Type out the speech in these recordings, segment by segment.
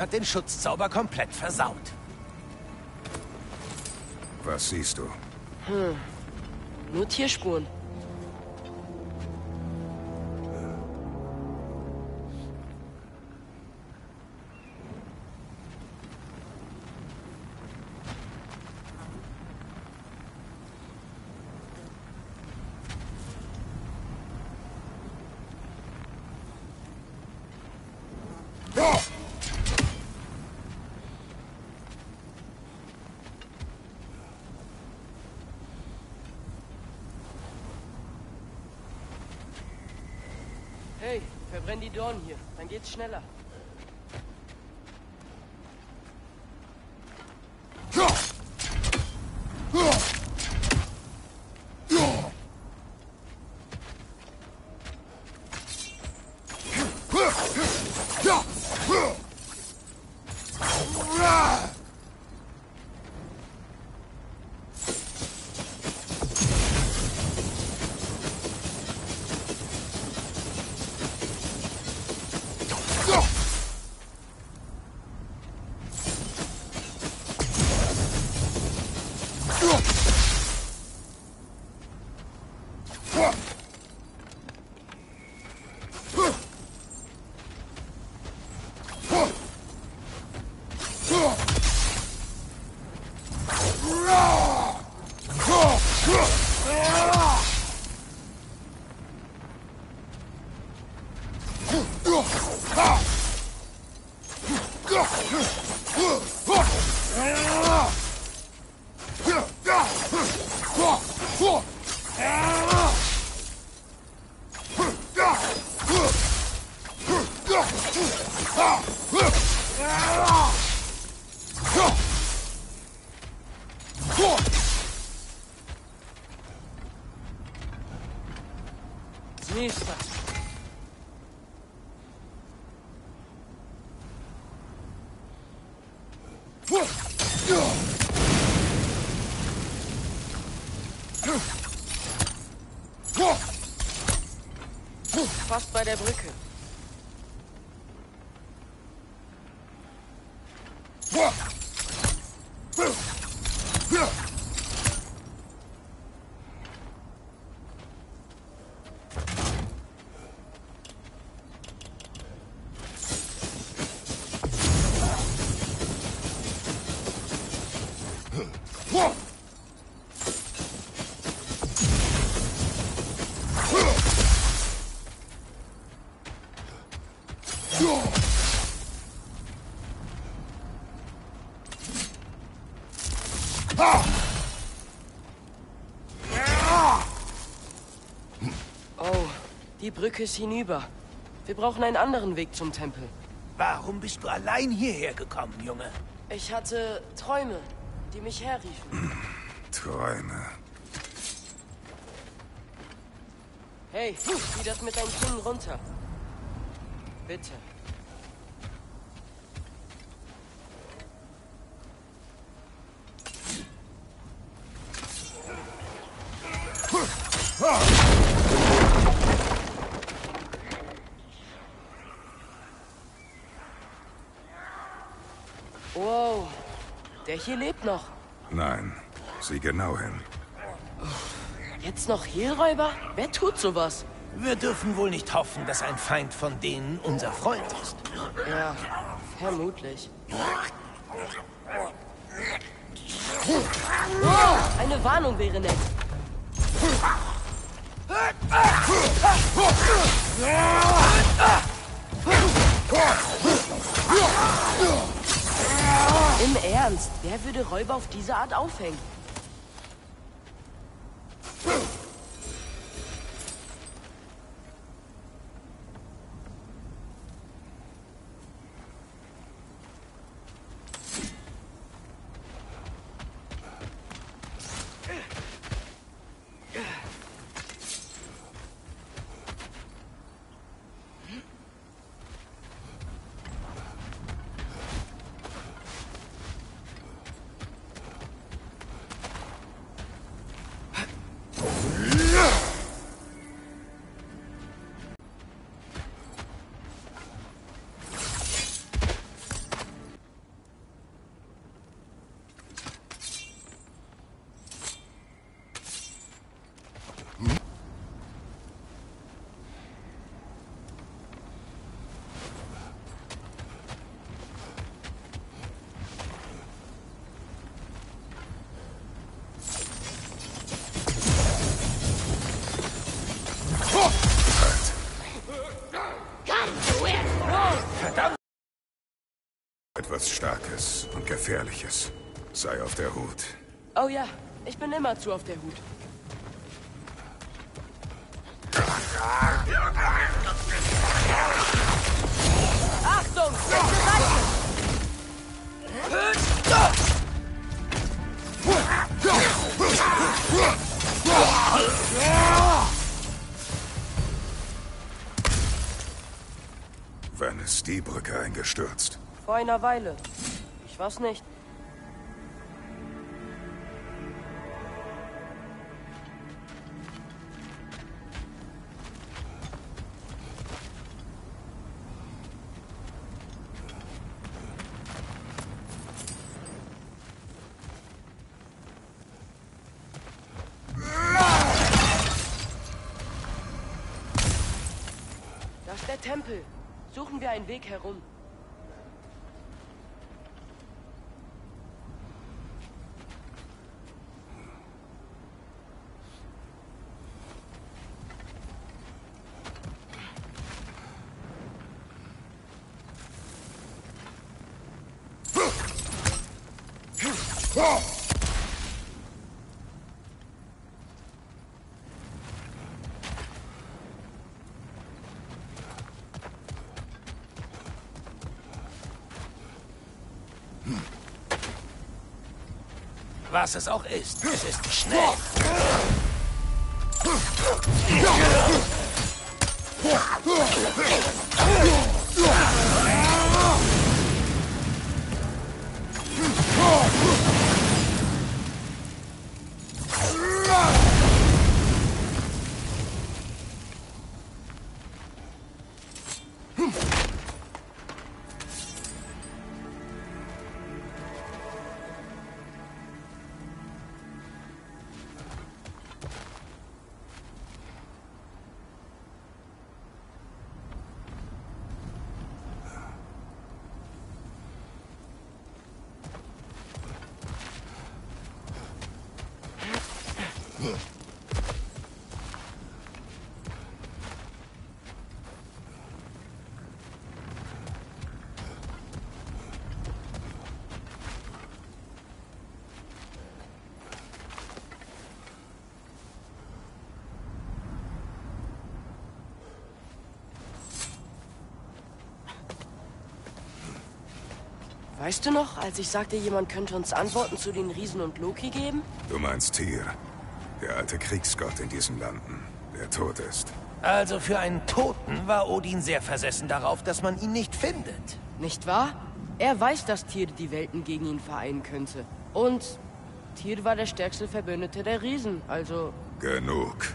hat den Schutzzauber komplett versaut. Was siehst du? Nur Tierspuren. Hey, verbrenn die Dornen hier, dann geht's schneller. Nächster. Fast bei der Brücke. Oh, die Brücke ist hinüber. Wir brauchen einen anderen Weg zum Tempel. Warum bist du allein hierher gekommen, Junge? Ich hatte Träume, die mich herriefen. Träume. Hey, zieh das mit deinen Kinn runter. Bitte. Wow, der hier lebt noch. Nein, sieh genau hin. Jetzt noch Hehlräuber? Wer tut sowas? Wir dürfen wohl nicht hoffen, dass ein Feind von denen unser Freund ist. Ja, vermutlich. Eine Warnung wäre nett. Im Ernst, wer würde Räuber auf diese Art aufhängen? Etwas Starkes und Gefährliches. Sei auf der Hut. Oh ja, ich bin immerzu auf der Hut. Achtung, letzte Seite! Wann ist die Brücke eingestürzt? Vor einer Weile. Ich weiß nicht. Da ist der Tempel. Suchen wir einen Weg herum. Was es auch ist, es ist schnell. Weißt du noch, als ich sagte, jemand könnte uns Antworten zu den Riesen und Loki geben? Du meinst Tyr, der alte Kriegsgott in diesen Landen, der tot ist. Also für einen Toten war Odin sehr versessen darauf, dass man ihn nicht findet. Nicht wahr? Er weiß, dass Tyr die Welten gegen ihn vereinen könnte. Und Tyr war der stärkste Verbündete der Riesen, also... Genug.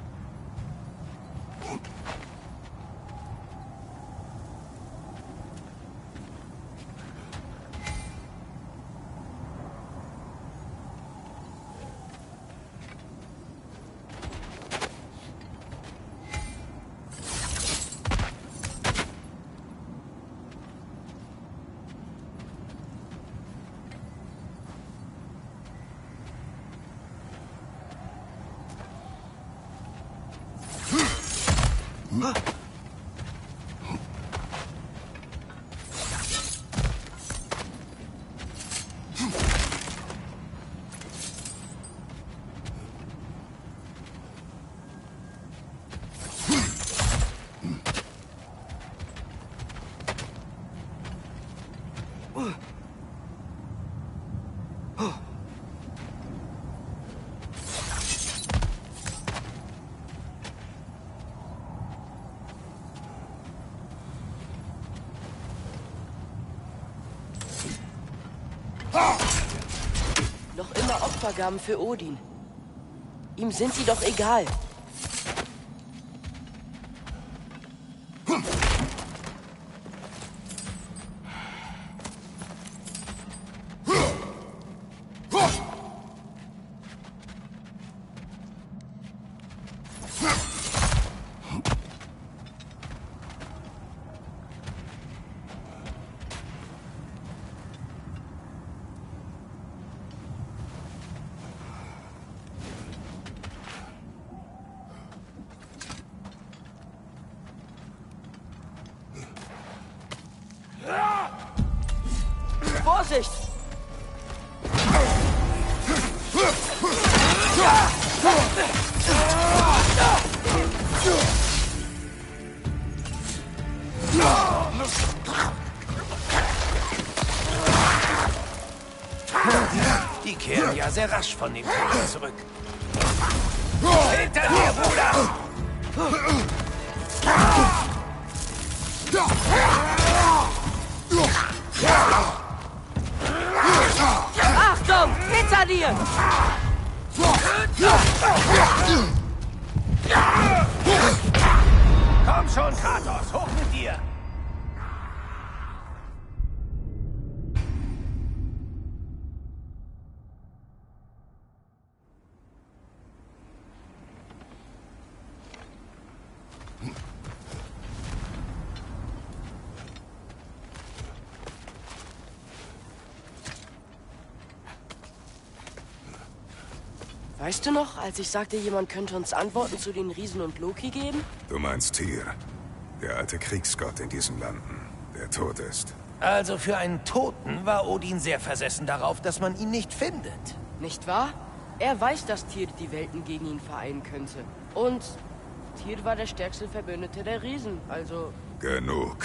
Noch immer Opfergaben für Odin. Ihm sind sie doch egal. Vorsicht! Die kehren ja sehr rasch von dem Tod zurück. Hinter dir, Bruder! Achtung! Hinter dir! Komm schon, Kratos, hoch mit dir! Weißt du noch, als ich sagte, jemand könnte uns Antworten zu den Riesen und Loki geben? Du meinst Tyr, der alte Kriegsgott in diesen Landen, der tot ist. Also für einen Toten war Odin sehr versessen darauf, dass man ihn nicht findet. Nicht wahr? Er weiß, dass Tyr die Welten gegen ihn vereinen könnte. Und Tyr war der stärkste Verbündete der Riesen, also... Genug.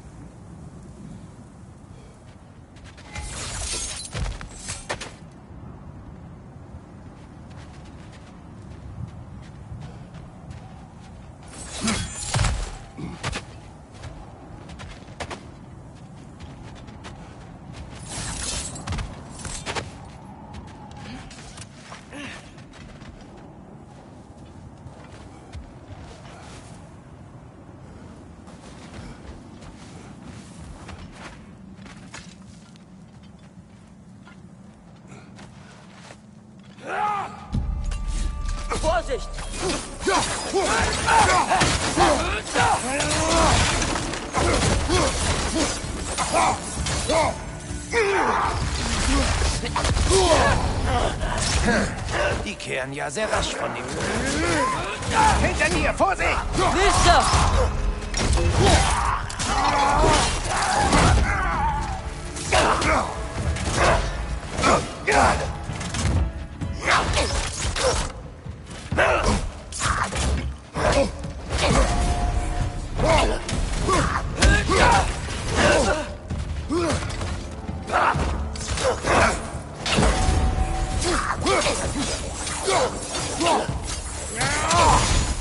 Vorsicht! Die kehren ja sehr rasch von dem Tod zurück. Hinter dir, Vorsicht! Mister!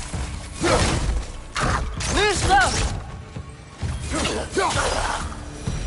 Mister!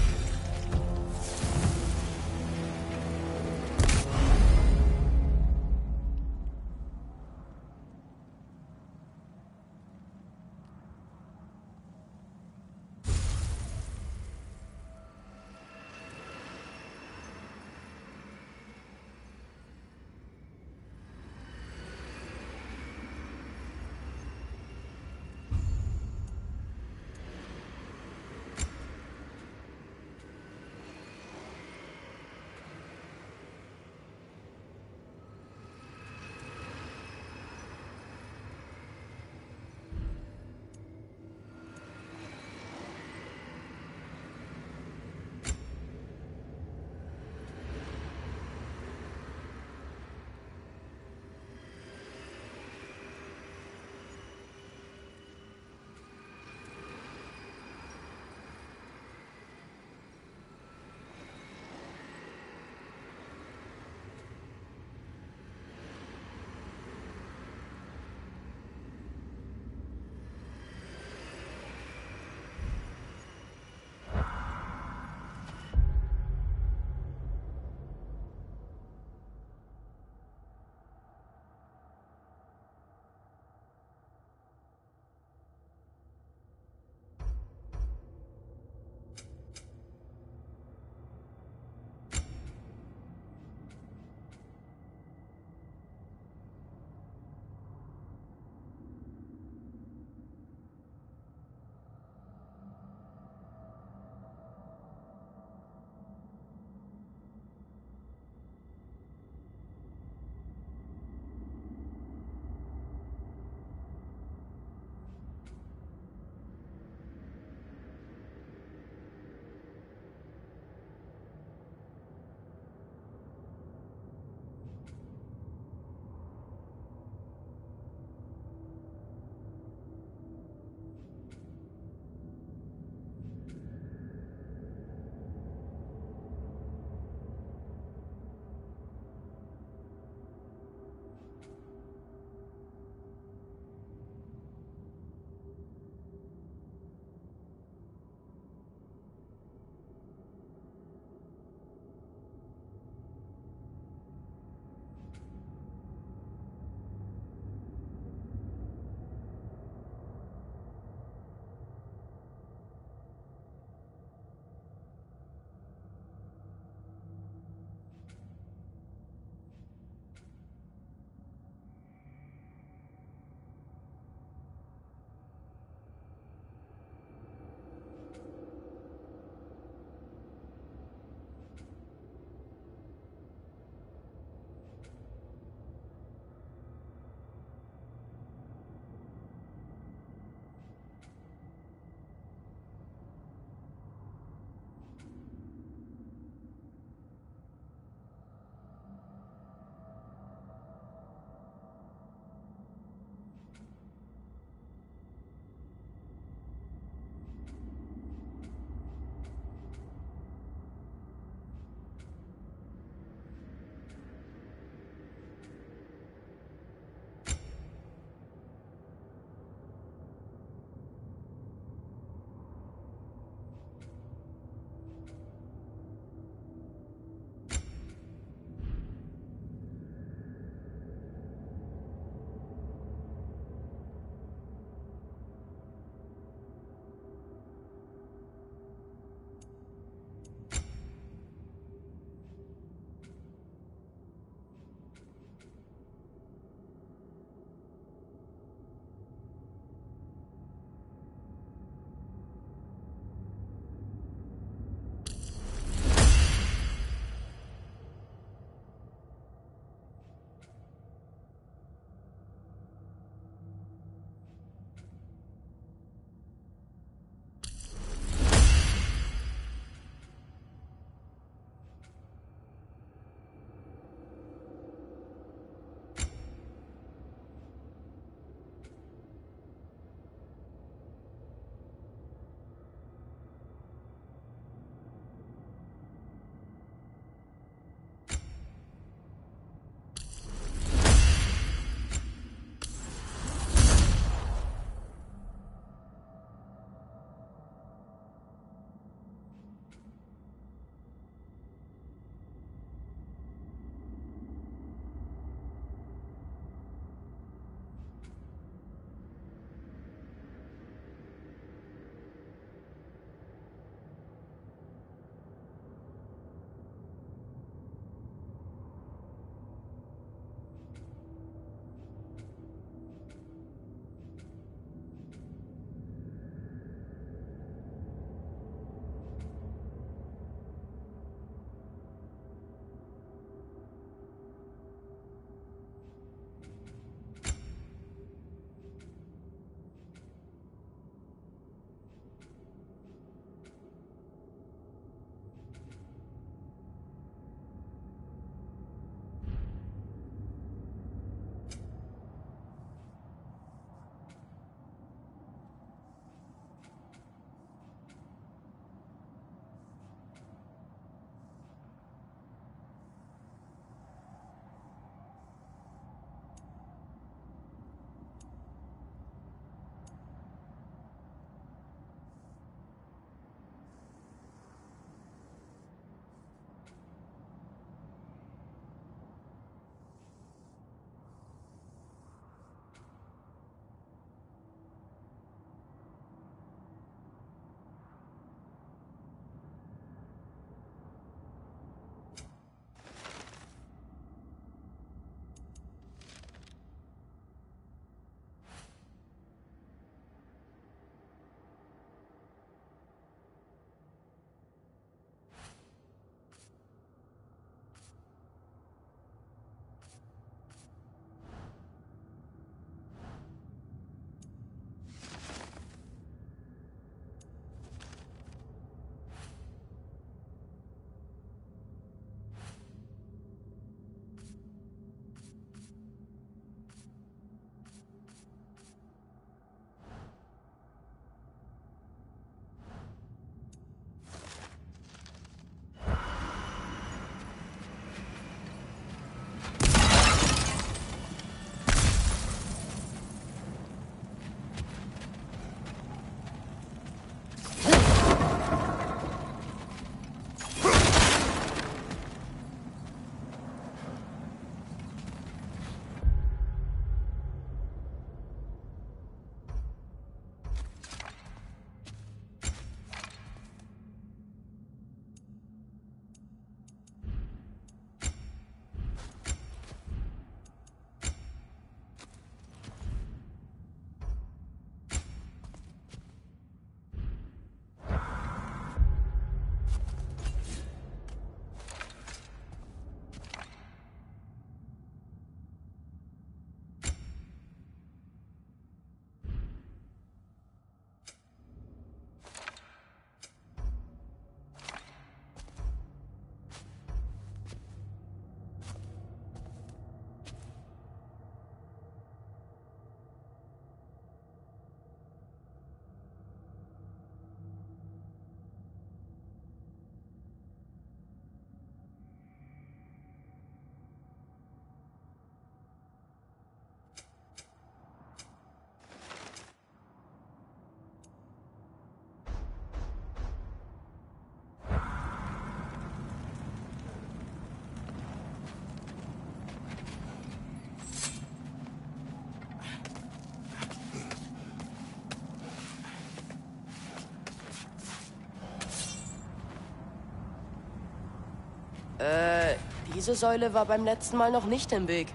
Diese Säule war beim letzten Mal noch nicht im Weg.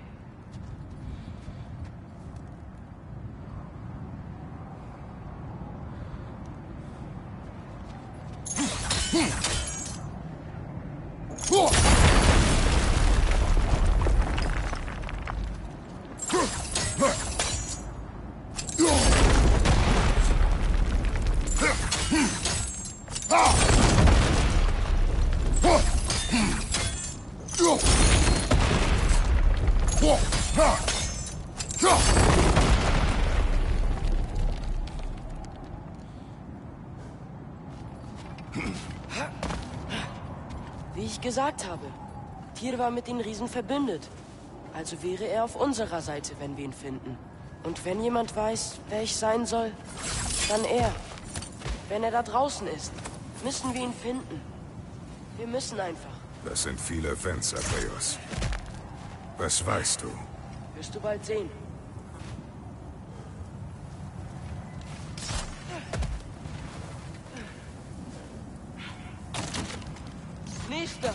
Wie ich gesagt habe, Tyr war mit den Riesen verbündet. Also wäre er auf unserer Seite, wenn wir ihn finden. Und wenn jemand weiß, wer ich sein soll, dann er. Wenn er da draußen ist, müssen wir ihn finden. Wir müssen einfach. Das sind viele Fans, Atreus. Was weißt du? Wirst du bald sehen. Nächster!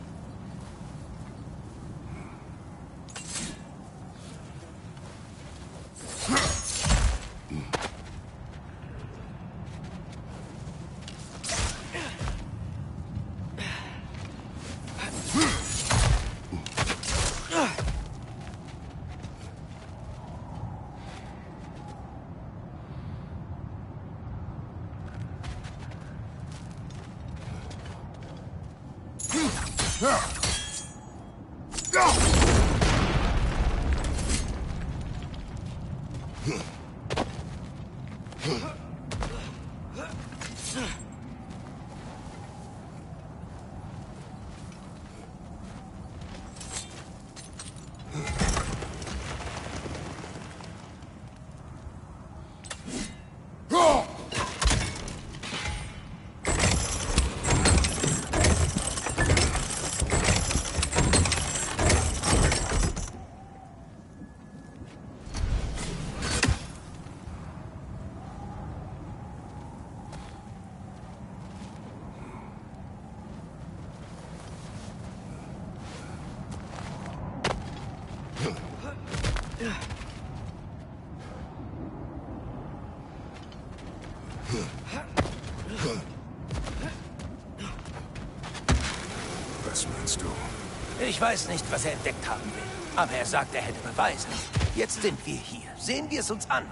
Was meinst du? Ich weiß nicht, was er entdeckt haben will. Aber er sagt, er hätte Beweise. Jetzt sind wir hier. Sehen wir es uns an.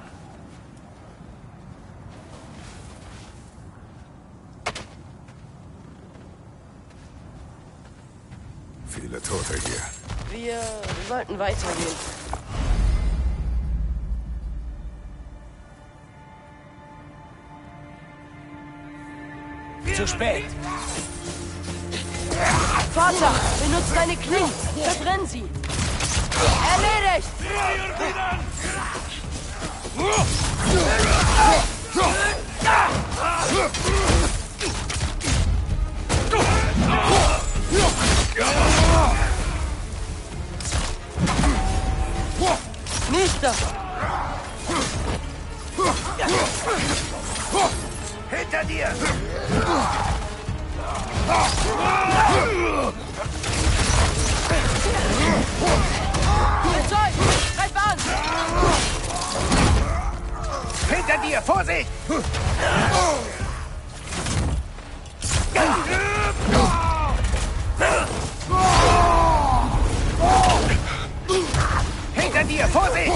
Viele Tote hier. Wir sollten weitergehen. Zu spät. Vater, benutzt deine Klingen. Verbrenn sie. Erledigt! Nächster! Hinter dir! Zeug! Greif an! Hinter dir! Vorsicht! Hinter dir! Vorsicht!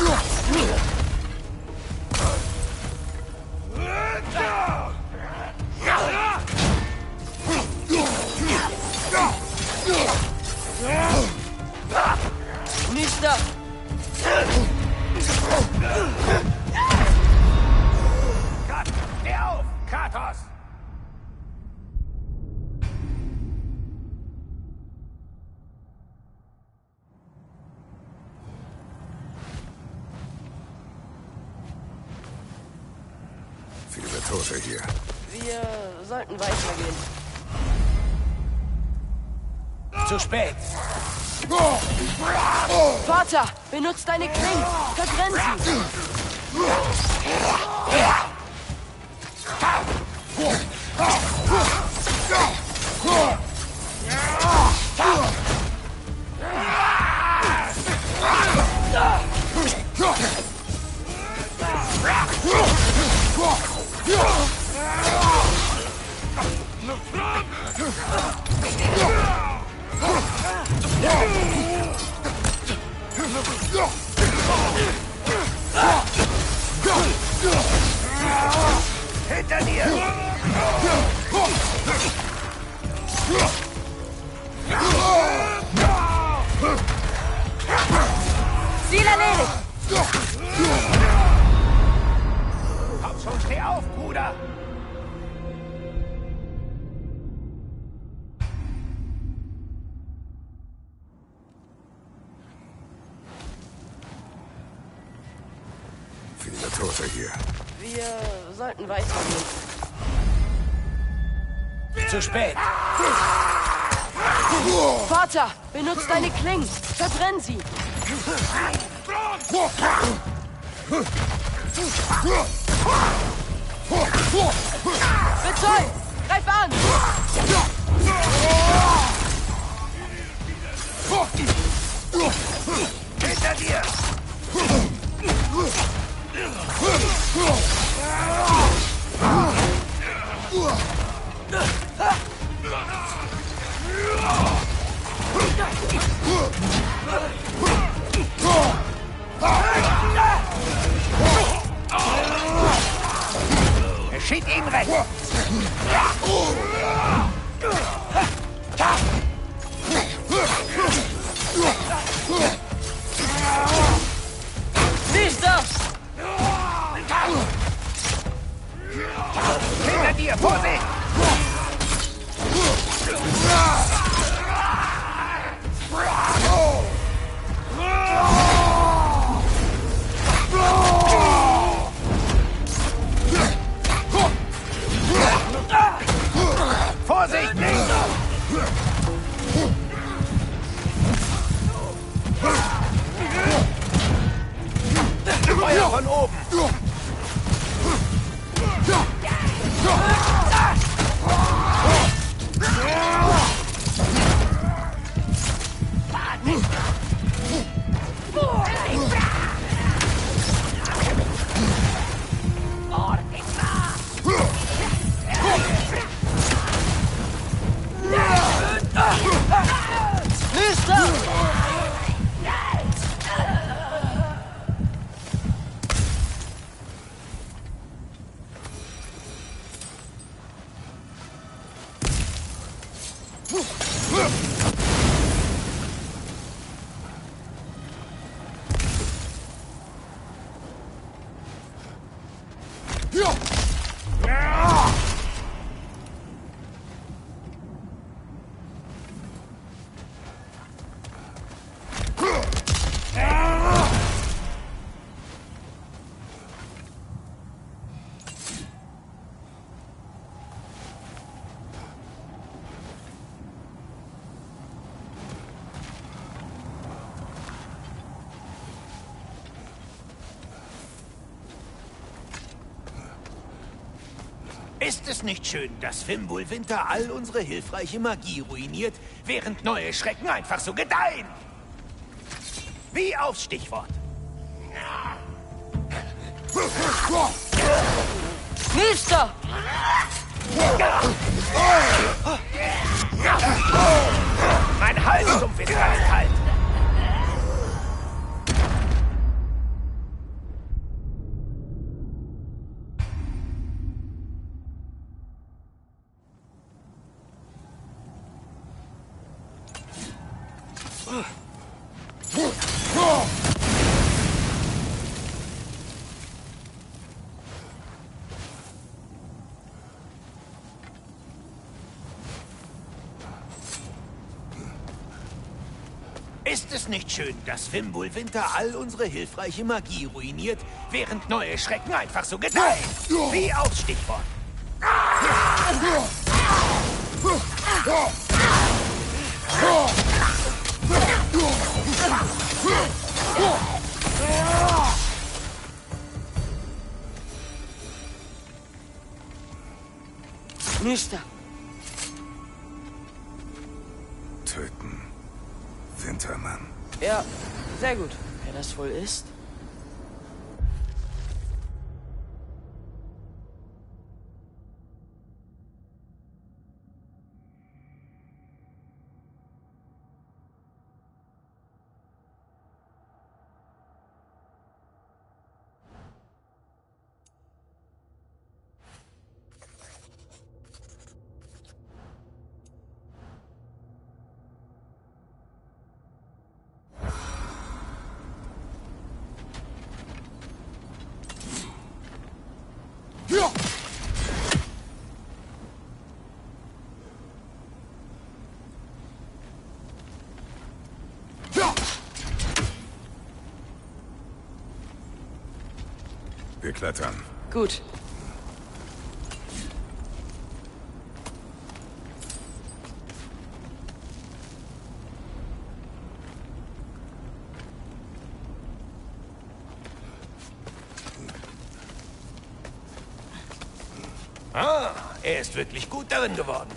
Nächster! Steh auf! Kratos! Viele Tote hier. Wir sollten weitergehen. Zu spät! Vater, benutzt deine Klingen. Verbrenn sie. Erledigt! Komm schon, steh auf, Bruder! Viele Tote hier. Wir sollten weitergehen. Zu spät. Vater, benutzt deine Klingen. Verbrenn sie. Betäubt! Greif an! Hinter dir! Geschieht ihm recht! Siehste! Hinter dir! Vorsicht! Vorsicht! Nicht! Feuer von oben! Ist es nicht schön, dass Fimbulwinter all unsere hilfreiche Magie ruiniert, während neue Schrecken einfach so gedeihen? Wie aufs Stichwort. Mister! Mein Halsstumpf ist ganz kalt. Ist es nicht schön, dass Fimbulwinter all unsere hilfreiche Magie ruiniert, während neue Schrecken einfach so gedeihen? Wie aufs Stichwort. Mister! Töten. Wintermann. Ja, sehr gut. Wer das wohl ist? Wir klettern. Gut. Ah, er ist wirklich gut darin geworden.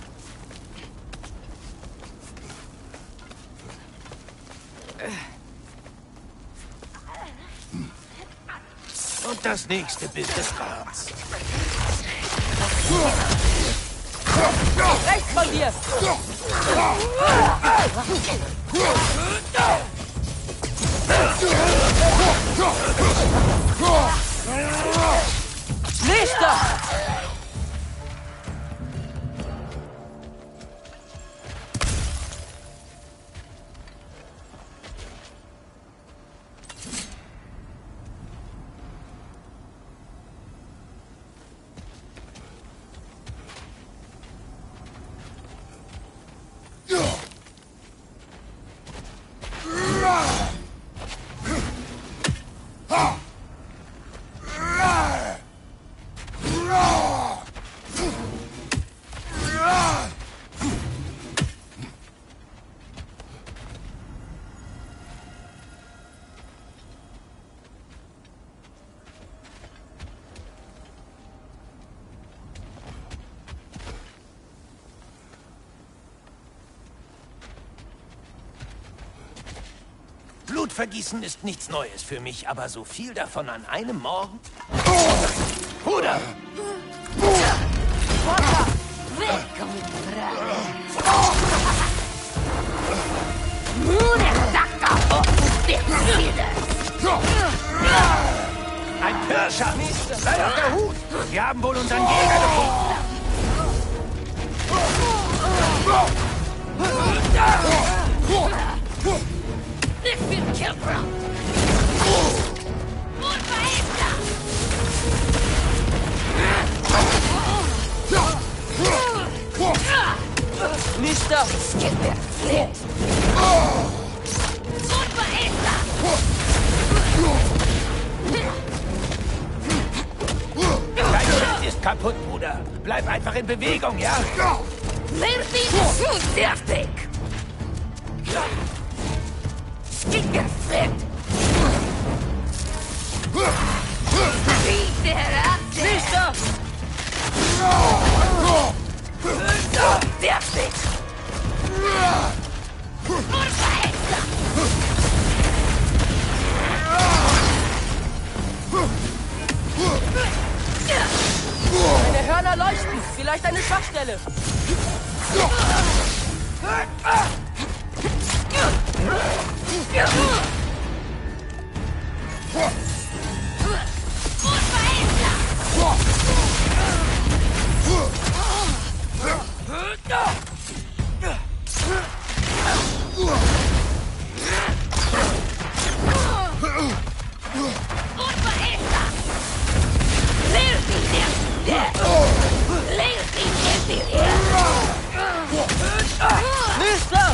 Und das nächste Bild des Grabs. Rechts von dir! Nächster! Blutvergießen ist nichts Neues für mich, aber so viel davon an einem Morgen? Bruder! Ein Pirscher! Sei auf der Hut! Wir haben wohl unseren Jäger gefunden! Ich bin Killbra! Unverhältnismäßig! Nächster! Unverhältnismäßig! Dein Schild ist kaputt, Bruder. Bleib einfach in Bewegung, ja? Fertig! Skingerfriend! Nächster! Fertig! Deine Hörner leuchten. Vielleicht eine Schwachstelle. Nächster!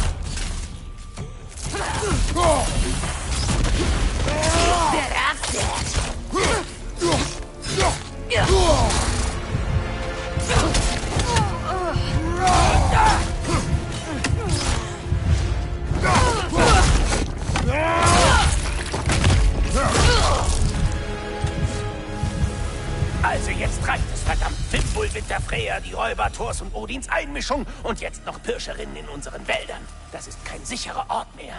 Also jetzt reicht es, verdammt. Fimbul, Winterfreya, die Räuber, Thors und Odins Einmischung und jetzt noch Pirscherinnen in unseren Wäldern. Das ist kein sicherer Ort mehr.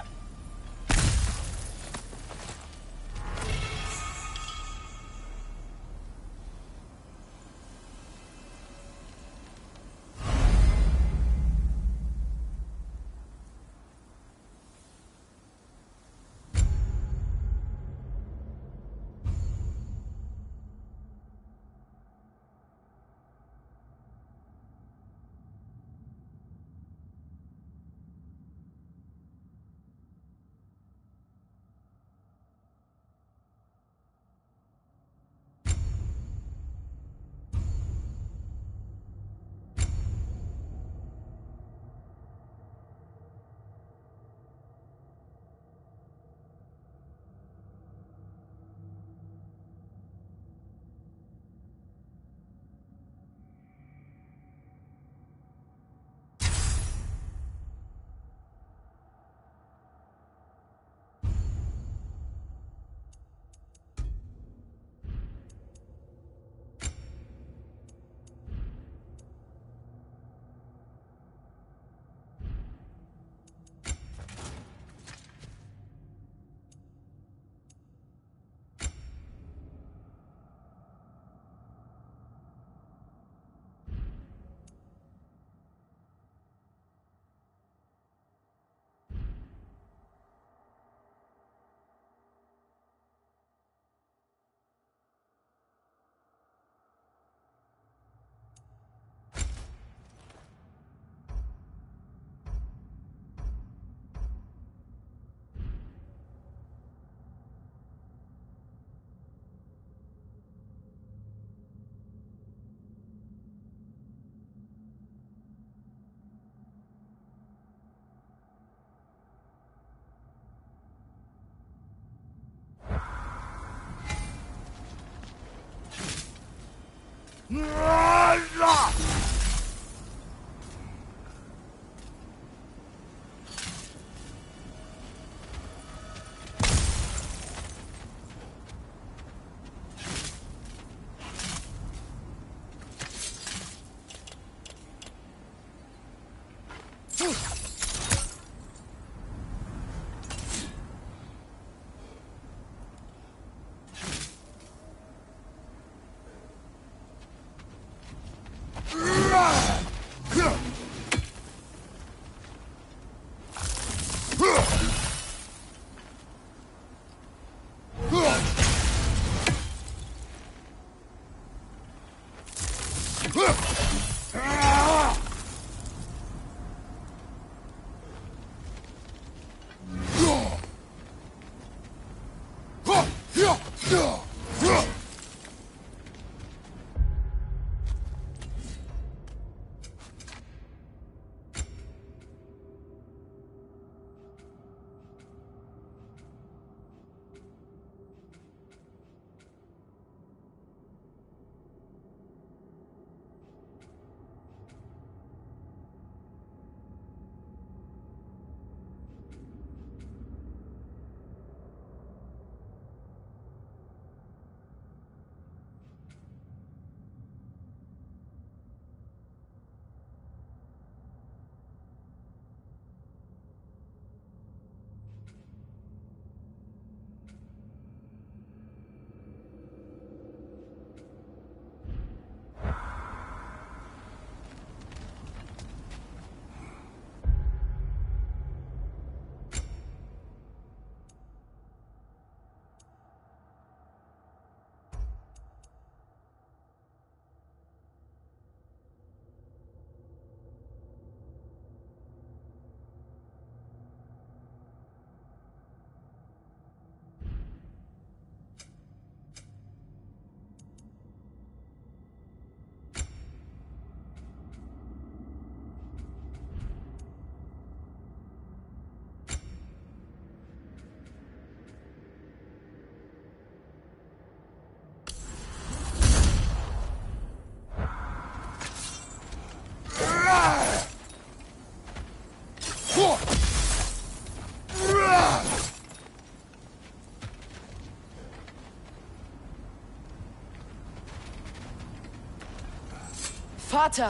Vater!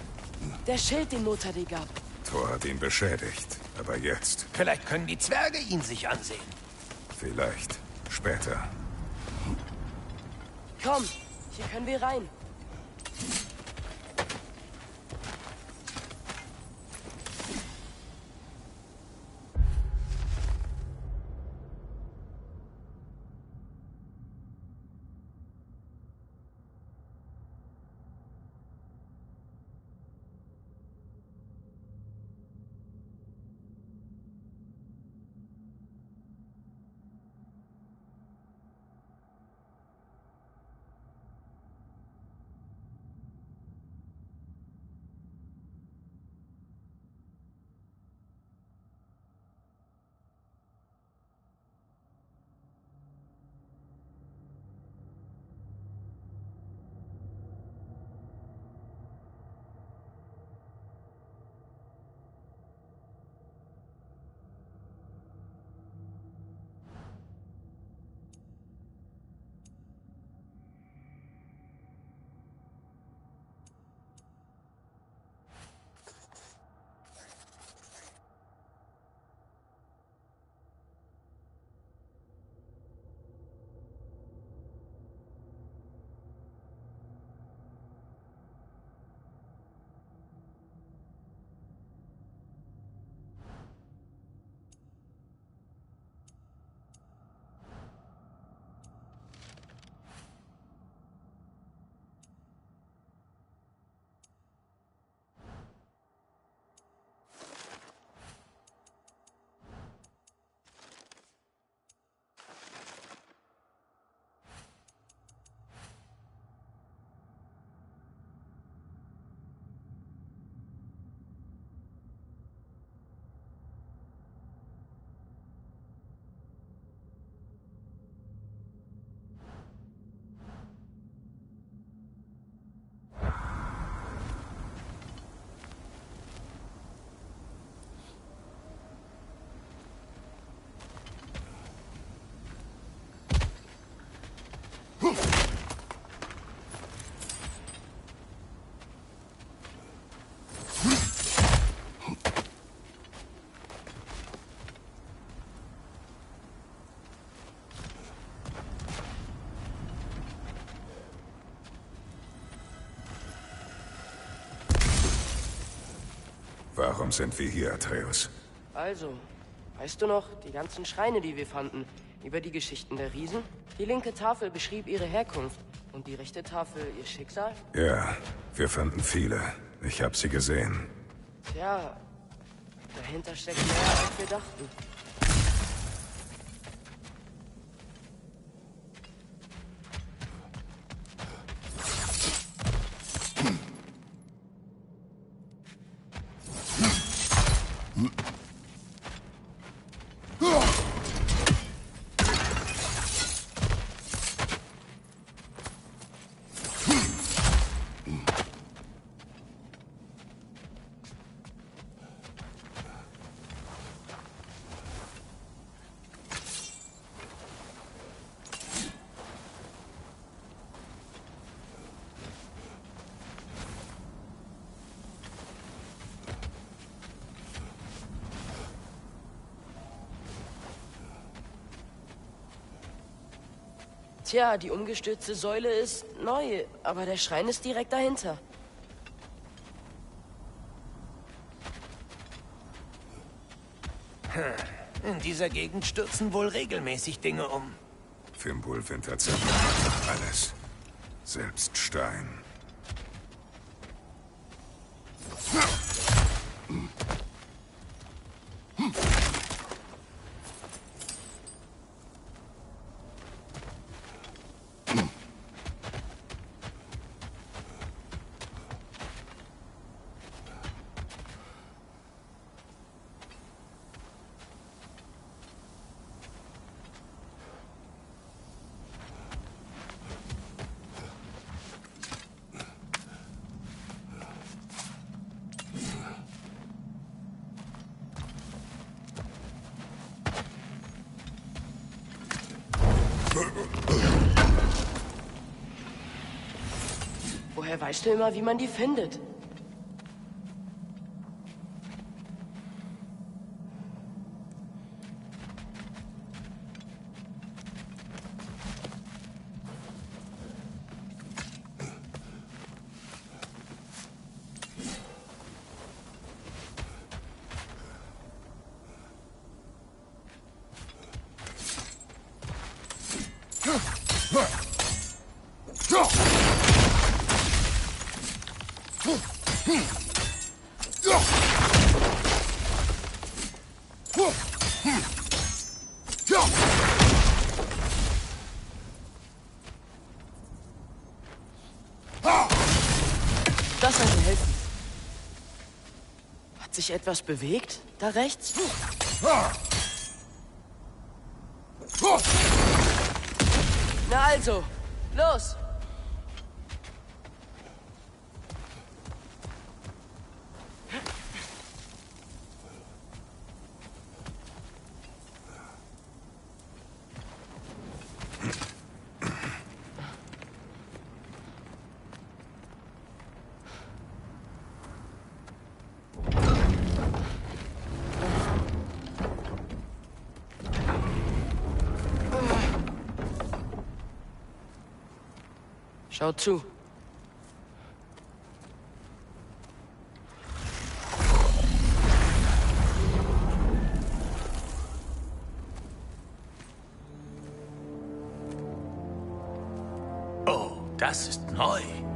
Der Schild, den Lothar dir gab. Thor hat ihn beschädigt. Aber jetzt? Vielleicht können die Zwerge ihn sich ansehen. Vielleicht. Später. Komm, hier können wir rein. Warum sind wir hier, Atreus? Also, weißt du noch, die ganzen Schreine, die wir fanden, über die Geschichten der Riesen? Die linke Tafel beschrieb ihre Herkunft und die rechte Tafel ihr Schicksal? Ja, wir fanden viele. Ich habe sie gesehen. Tja, dahinter steckt mehr, als wir dachten. Tja, die umgestürzte Säule ist neu, aber der Schrein ist direkt dahinter. In dieser Gegend stürzen wohl regelmäßig Dinge um. Fimbulwinter zerstört alles. Selbst Stein. Woher weißt du immer, wie man die findet? Das sollte helfen. Hat sich etwas bewegt? Da rechts? Na also, los! Schau zu. Oh, das ist neu.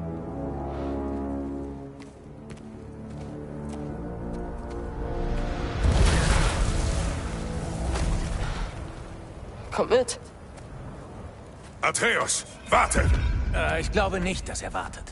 Komm mit. Atreus, warte! Ich glaube nicht, dass er wartet.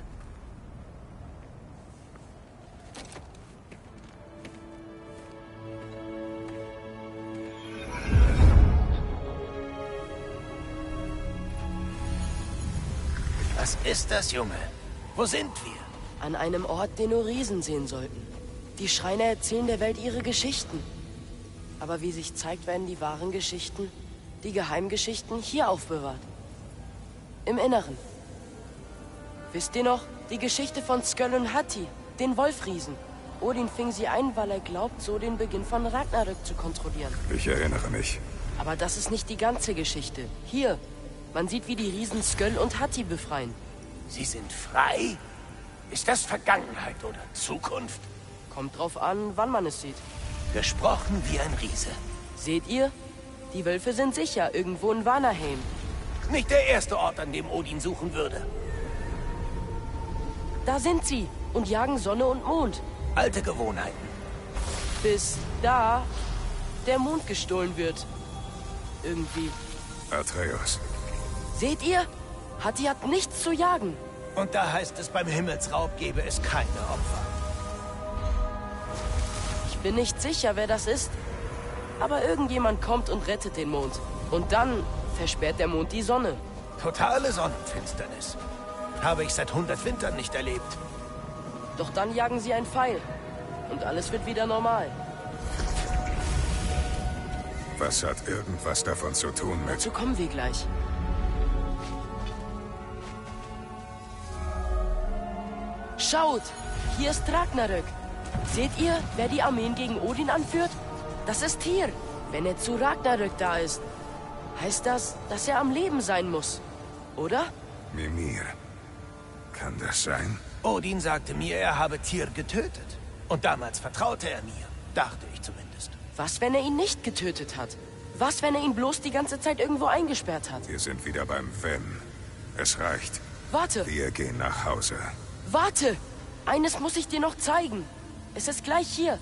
Was ist das, Junge? Wo sind wir? An einem Ort, den nur Riesen sehen sollten. Die Schreine erzählen der Welt ihre Geschichten. Aber wie sich zeigt, werden die wahren Geschichten, die Geheimgeschichten, hier aufbewahrt. Im Inneren. Wisst ihr noch, die Geschichte von Sköll und Hati, den Wolfriesen? Odin fing sie ein, weil er glaubt, so den Beginn von Ragnarök zu kontrollieren. Ich erinnere mich. Aber das ist nicht die ganze Geschichte. Hier, man sieht, wie die Riesen Sköll und Hati befreien. Sie sind frei? Ist das Vergangenheit oder Zukunft? Kommt drauf an, wann man es sieht. Gesprochen wie ein Riese. Seht ihr? Die Wölfe sind sicher irgendwo in Vanaheim. Nicht der erste Ort, an dem Odin suchen würde. Da sind sie und jagen Sonne und Mond. Alte Gewohnheiten. Bis da der Mond gestohlen wird. Irgendwie. Atreus. Seht ihr? Hati hat nichts zu jagen. Und da heißt es, beim Himmelsraub gebe es keine Opfer. Ich bin nicht sicher, wer das ist. Aber irgendjemand kommt und rettet den Mond. Und dann versperrt der Mond die Sonne. Totale Sonnenfinsternis. Habe ich seit 100 Wintern nicht erlebt. Doch dann jagen sie einen Pfeil. Und alles wird wieder normal. Was hat irgendwas davon zu tun mit... Dazu kommen wir gleich. Schaut! Hier ist Ragnarök. Seht ihr, wer die Armeen gegen Odin anführt? Das ist Tyr. Wenn er zu Ragnarök da ist, heißt das, dass er am Leben sein muss. Oder? Mimir. Kann das sein? Odin sagte mir, er habe Tyr getötet. Und damals vertraute er mir. Dachte ich zumindest. Was, wenn er ihn nicht getötet hat? Was, wenn er ihn bloß die ganze Zeit irgendwo eingesperrt hat? Wir sind wieder beim Wenn. Es reicht. Warte! Wir gehen nach Hause. Warte! Eines muss ich dir noch zeigen. Es ist gleich hier.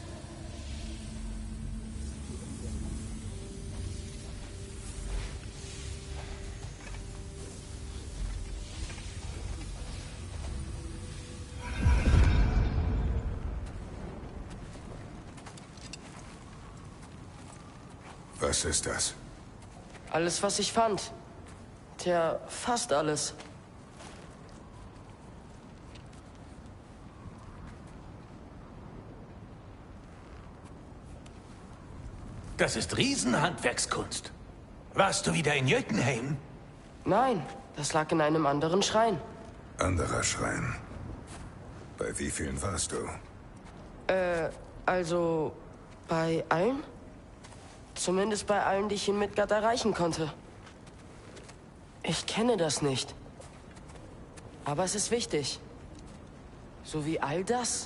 Was ist das? Alles, was ich fand. Tja, fast alles. Das ist Riesenhandwerkskunst. Warst du wieder in Jötunheim? Nein, das lag in einem anderen Schrein. Anderer Schrein. Bei wie vielen warst du? Also, bei allen? Zumindest bei allen, die ich in Midgard erreichen konnte. Ich kenne das nicht. Aber es ist wichtig. So wie all das.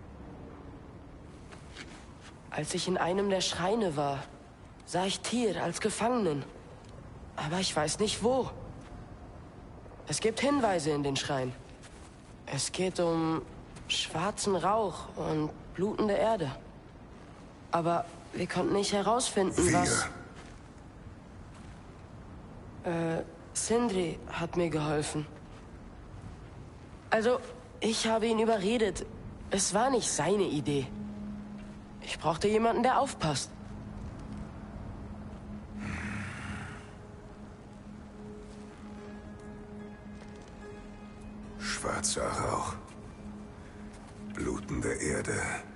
Als ich in einem der Schreine war, sah ich Tyr als Gefangenen. Aber ich weiß nicht wo. Es gibt Hinweise in den Schrein. Es geht um schwarzen Rauch und blutende Erde. Aber wir konnten nicht herausfinden, was... Sindri hat mir geholfen. Also, ich habe ihn überredet. Es war nicht seine Idee. Ich brauchte jemanden, der aufpasst. Schwarzer Rauch. Blutende Erde.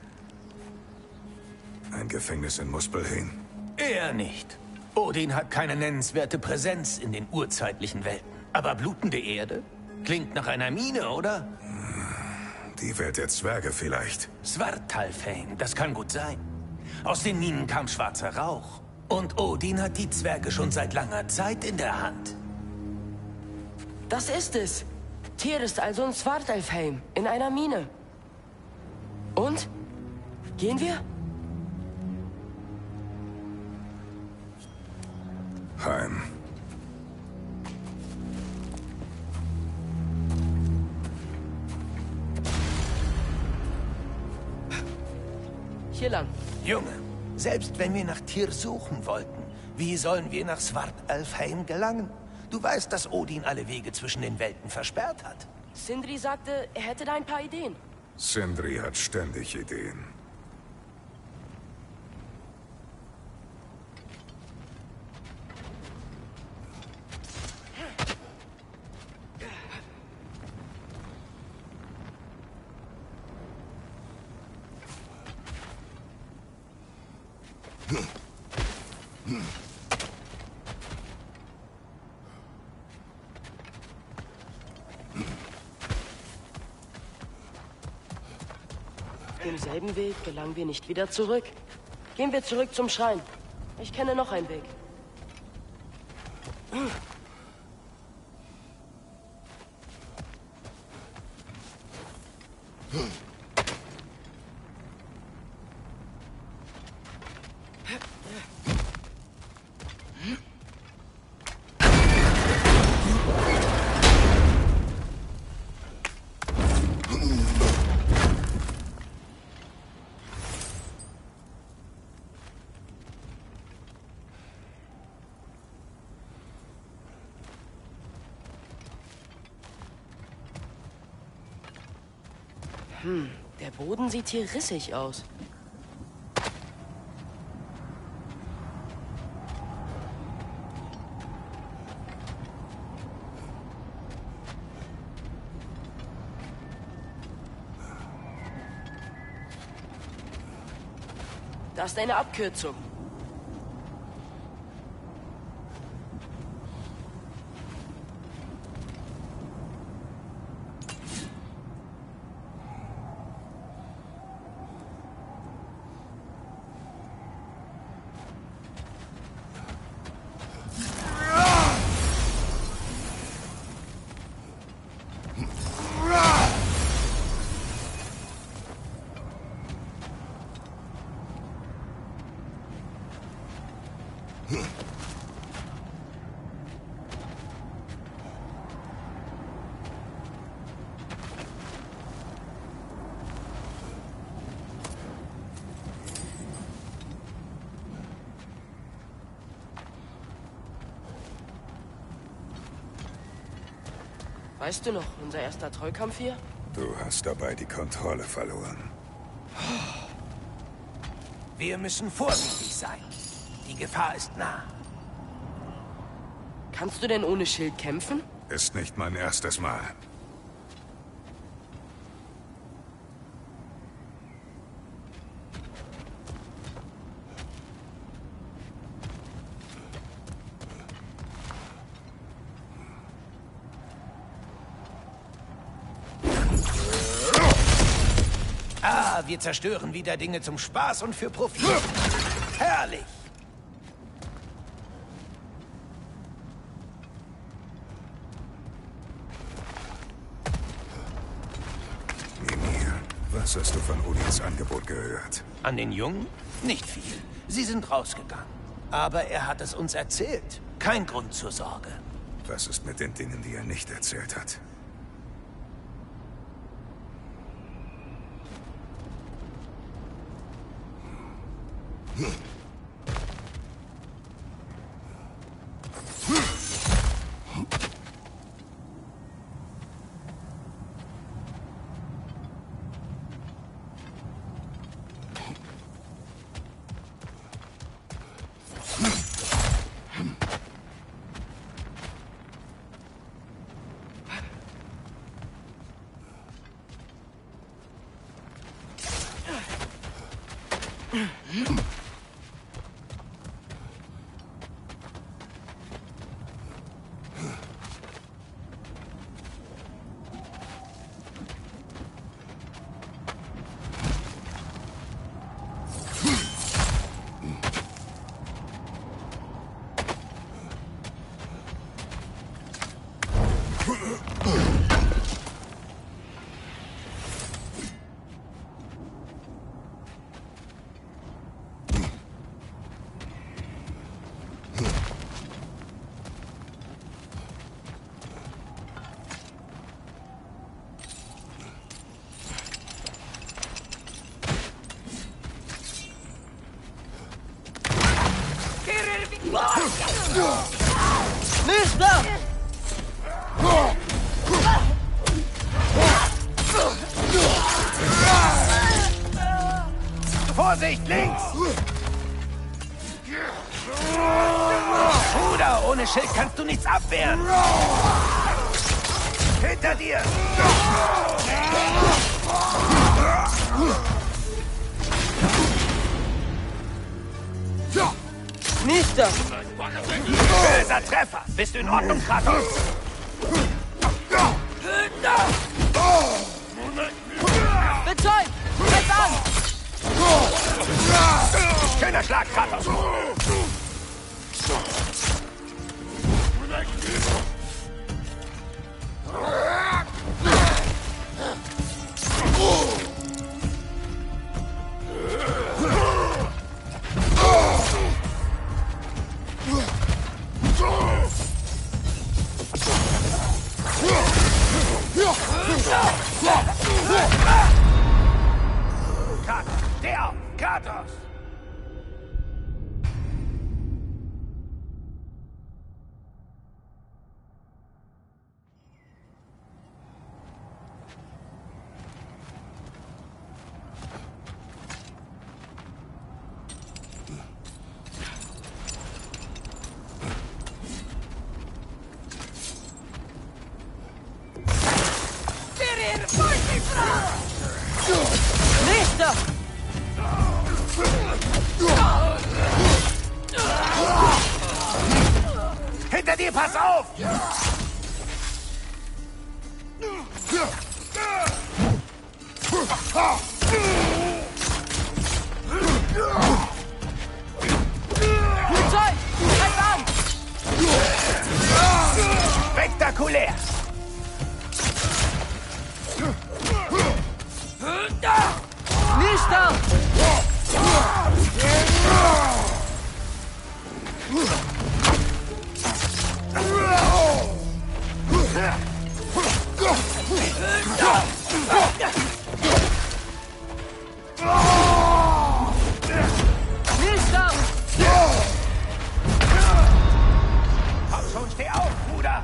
Ein Gefängnis in Muspelheim. Er nicht. Odin hat keine nennenswerte Präsenz in den urzeitlichen Welten. Aber blutende Erde? Klingt nach einer Mine, oder? Die Welt der Zwerge vielleicht. Svartalfheim, das kann gut sein. Aus den Minen kam schwarzer Rauch. Und Odin hat die Zwerge schon seit langer Zeit in der Hand. Das ist es. Tyr ist also in Svartalfheim, in einer Mine. Und? Gehen wir? Heim. Hier lang. Junge, selbst wenn wir nach Tyr suchen wollten, wie sollen wir nach Svartalfheim gelangen? Du weißt, dass Odin alle Wege zwischen den Welten versperrt hat. Sindri sagte, er hätte da ein paar Ideen. Sindri hat ständig Ideen. Demselben Weg gelangen wir nicht wieder zurück. Gehen wir zurück zum Schrein. Ich kenne noch einen Weg. Der Boden sieht hier rissig aus. Das ist eine Abkürzung. Weißt du noch, unser erster Trollkampf hier? Du hast dabei die Kontrolle verloren. Wir müssen vorsichtig sein. Die Gefahr ist nah. Kannst du denn ohne Schild kämpfen? Ist nicht mein erstes Mal. Wir zerstören wieder Dinge zum Spaß und für Profit. Herrlich! Mimir, was hast du von Odins Angebot gehört? An den Jungen? Nicht viel. Sie sind rausgegangen. Aber er hat es uns erzählt. Kein Grund zur Sorge. Was ist mit den Dingen, die er nicht erzählt hat? Mister! Vorsicht, links! Bruder, ohne Schild kannst du nichts abwehren. Hinter dir! Mister! Böser Treffer! Bist du in Ordnung, Kratos? Betäubt! Greif an! Schöner Schlag, Kratos! Kratos! Der! Kratos! pass auf! Flugzeug! Greif an! Spektakulär! Nächster! Nächster! Komm schon, steh auf, Bruder!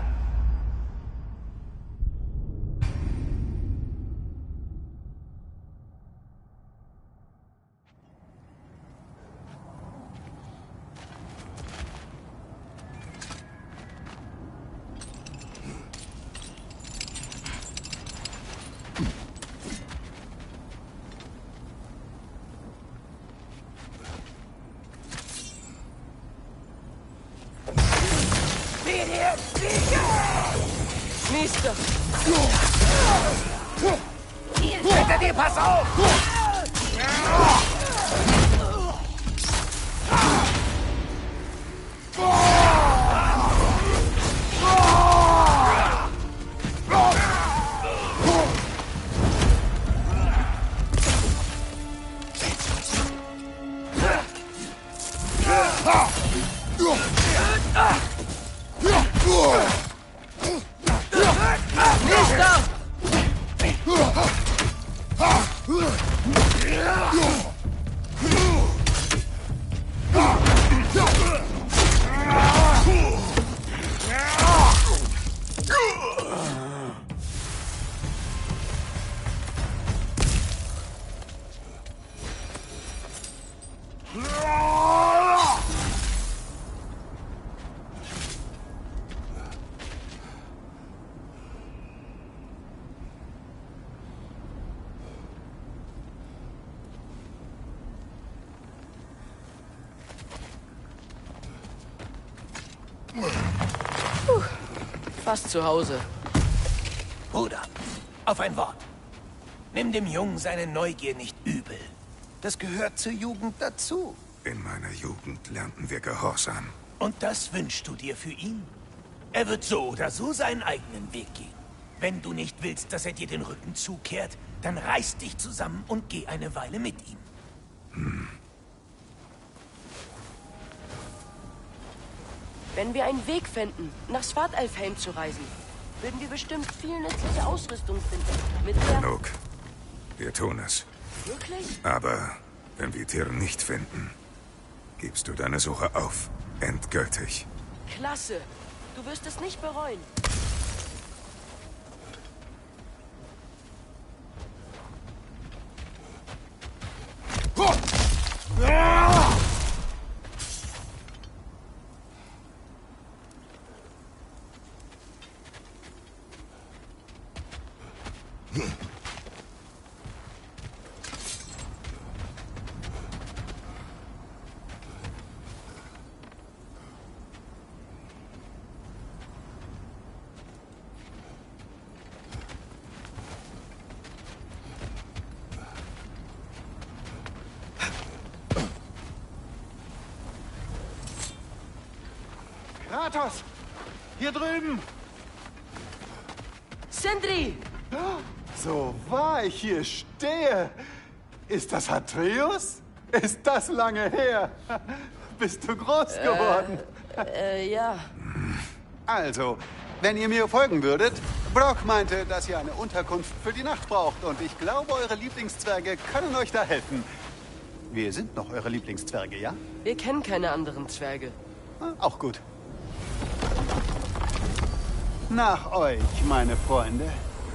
Nächster! Hinter dir, pass auf! Nächster! Fast zu Hause. Bruder, auf ein Wort. Nimm dem Jungen seine Neugier nicht übel. Das gehört zur Jugend dazu. In meiner Jugend lernten wir Gehorsam. Und das wünschst du dir für ihn? Er wird so oder so seinen eigenen Weg gehen. Wenn du nicht willst, dass er dir den Rücken zukehrt, dann reiß dich zusammen und geh eine Weile mit ihm. Wenn wir einen Weg finden, nach Svartalfheim zu reisen, würden wir bestimmt viel nützliche Ausrüstung finden. Mit der... Genug. Wir tun es. Wirklich? Aber wenn wir Tyr nicht finden, gibst du deine Suche auf. Endgültig. Klasse. Du wirst es nicht bereuen. Kratos! Hier drüben! Sindri! So wahr ich hier stehe! Ist das Atreus? Ist das lange her? Bist du groß geworden? Ja. Also, wenn ihr mir folgen würdet, Brock meinte, dass ihr eine Unterkunft für die Nacht braucht und ich glaube, eure Lieblingszwerge können euch da helfen. Wir sind noch eure Lieblingszwerge, ja? Wir kennen keine anderen Zwerge. Auch gut. Nach euch, meine Freunde.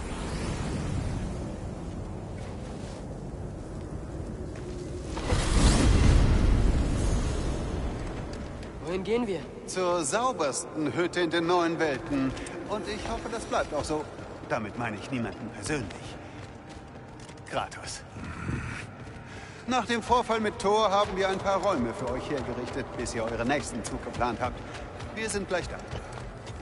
Wohin gehen wir? Zur saubersten Hütte in den neuen Welten. Und ich hoffe, das bleibt auch so. Damit meine ich niemanden persönlich. Kratos. Nach dem Vorfall mit Thor haben wir ein paar Räume für euch hergerichtet, bis ihr euren nächsten Zug geplant habt. Wir sind gleich da.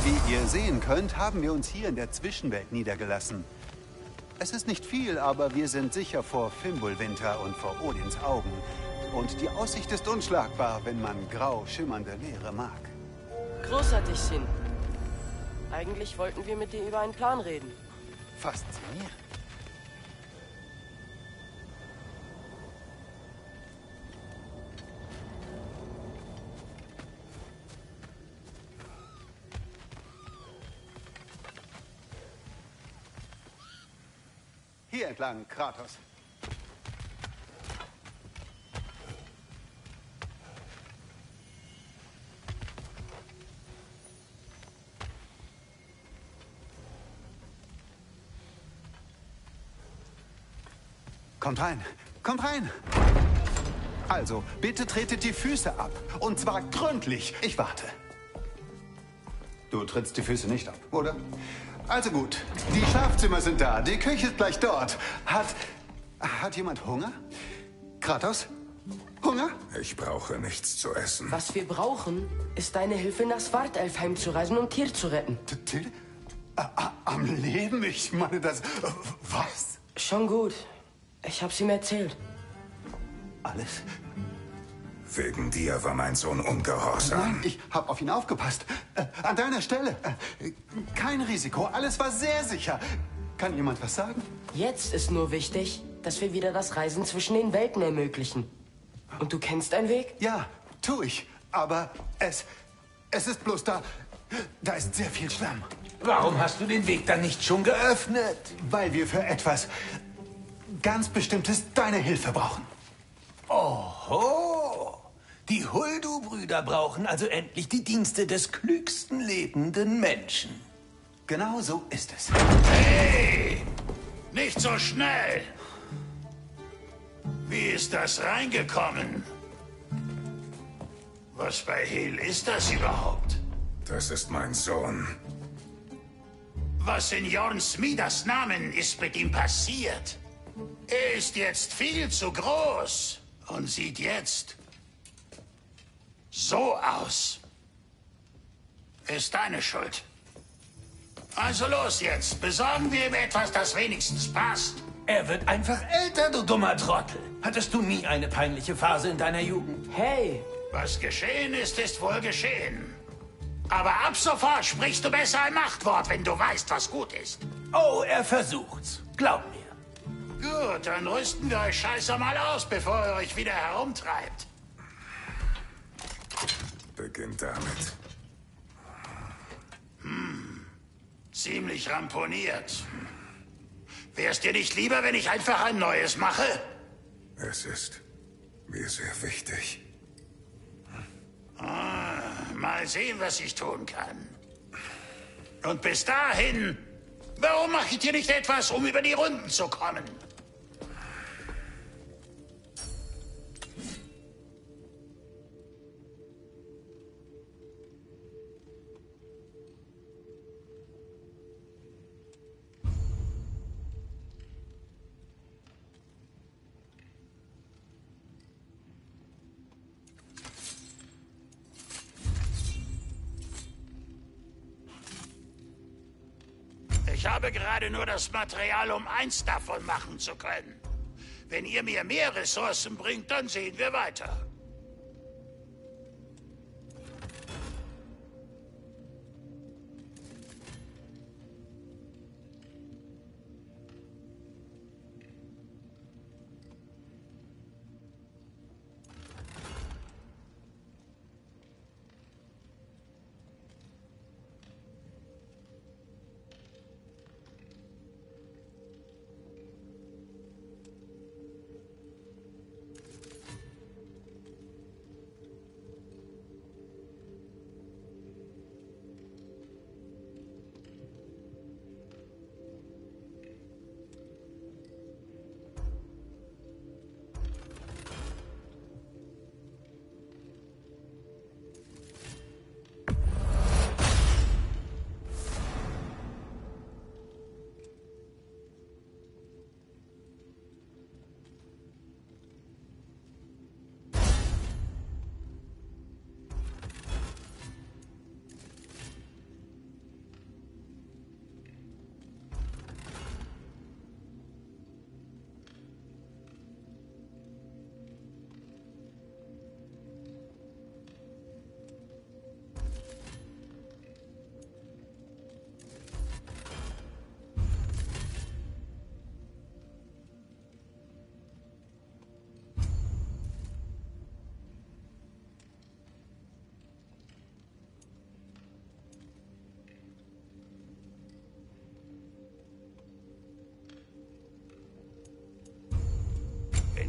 Wie ihr sehen könnt, haben wir uns hier in der Zwischenwelt niedergelassen. Es ist nicht viel, aber wir sind sicher vor Fimbulwinter und vor Odins Augen. Und die Aussicht ist unschlagbar, wenn man grau schimmernde Leere mag. Großartig, Sin. Eigentlich wollten wir mit dir über einen Plan reden. Faszinierend. Hier entlang, Kratos. Kommt rein, kommt rein. Also, bitte tretet die Füße ab. Und zwar gründlich. Ich warte. Du trittst die Füße nicht ab, oder? Also gut, die Schlafzimmer sind da, die Küche ist gleich dort. Hat jemand Hunger? Kratos? Hunger? Ich brauche nichts zu essen. Was wir brauchen, ist deine Hilfe, nach Svartalfheim zu reisen und Tyr zu retten. Tyr? Am Leben? Ich meine das... Was? Schon gut. Ich hab's ihm erzählt. Alles? Wegen dir war mein Sohn ungehorsam. Nein, ich hab auf ihn aufgepasst. An deiner Stelle. Kein Risiko, alles war sehr sicher. Kann jemand was sagen? Jetzt ist nur wichtig, dass wir wieder das Reisen zwischen den Welten ermöglichen. Und du kennst einen Weg? Ja, tu ich. Aber es ist bloß da... Da ist sehr viel Schlamm. Warum hast du den Weg dann nicht schon geöffnet? Weil wir für etwas ganz Bestimmtes deine Hilfe brauchen. Oho! Die Huldu-Brüder brauchen also endlich die Dienste des klügsten lebenden Menschen. Genau so ist es. Hey! Nicht so schnell! Wie ist das reingekommen? Was bei Hel ist das überhaupt? Das ist mein Sohn. Was in Jorn Smidas Namen ist mit ihm passiert? Er ist jetzt viel zu groß und sieht jetzt so aus. Ist deine Schuld. Also los jetzt, besorgen wir ihm etwas, das wenigstens passt. Er wird einfach älter, du dummer Trottel. Hattest du nie eine peinliche Phase in deiner Jugend? Hey, Was geschehen ist, ist wohl geschehen. Aber ab sofort sprichst du besser ein Machtwort, wenn du weißt, was gut ist. Oh, er versucht's. Glaub mir. Gut, dann rüsten wir euch Scheiße mal aus, bevor ihr euch wieder herumtreibt. Beginnt damit. Ziemlich ramponiert. Wär's dir nicht lieber, wenn ich einfach ein neues mache? Es ist mir sehr wichtig. Mal sehen, was ich tun kann. Und bis dahin, warum mache ich dir nicht etwas, um über die Runden zu kommen? Ich habe gerade nur das Material, um eins davon machen zu können. Wenn ihr mir mehr Ressourcen bringt, dann sehen wir weiter.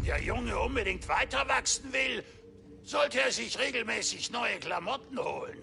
der Junge unbedingt weiter wachsen will, sollte er sich regelmäßig neue Klamotten holen.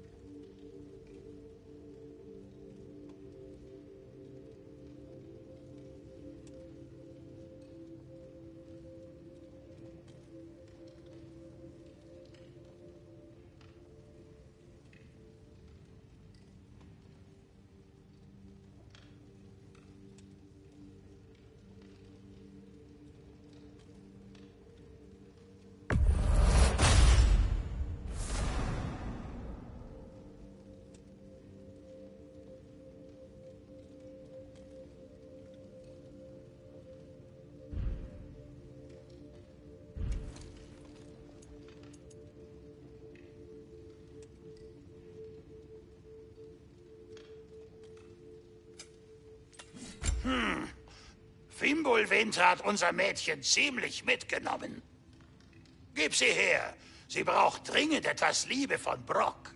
Fimbulwinter hat unser Mädchen ziemlich mitgenommen. Gib sie her. Sie braucht dringend etwas Liebe von Brock.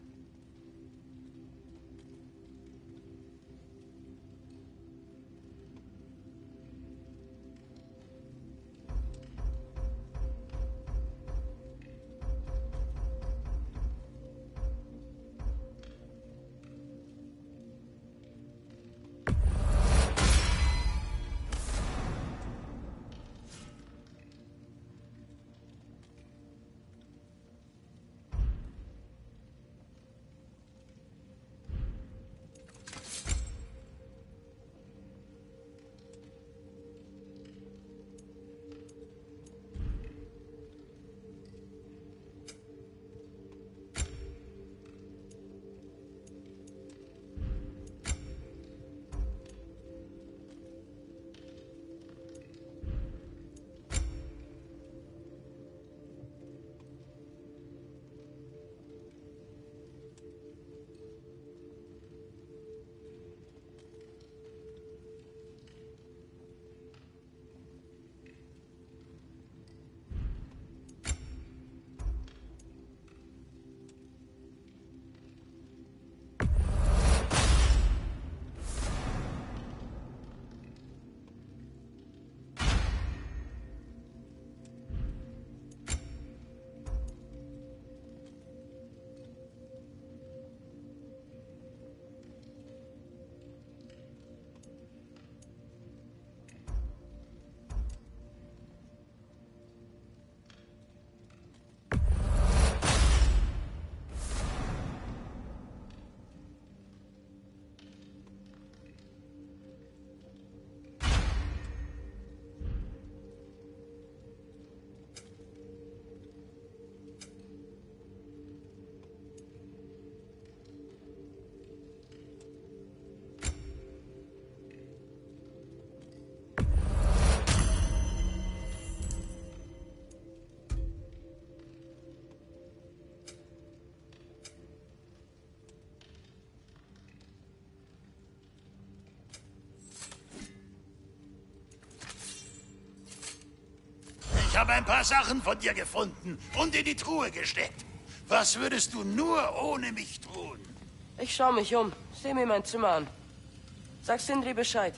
Ich habe ein paar Sachen von dir gefunden und in die Truhe gesteckt. Was würdest du nur ohne mich tun? Ich schaue mich um. Seh mir mein Zimmer an. Sag Sindri Bescheid.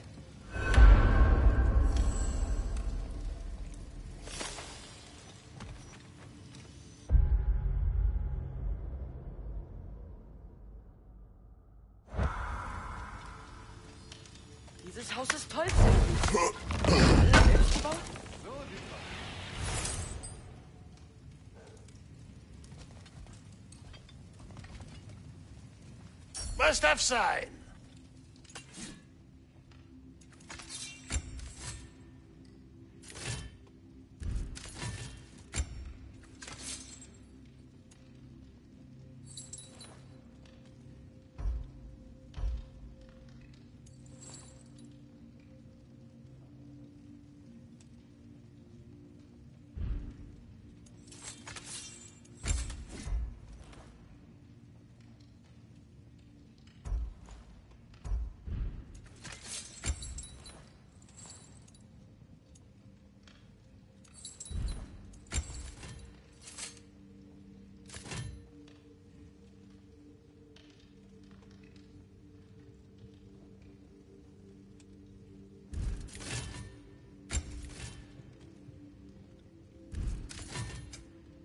Dieses Haus ist toll, Sindri. Alles selbst gebaut? Was darf sein?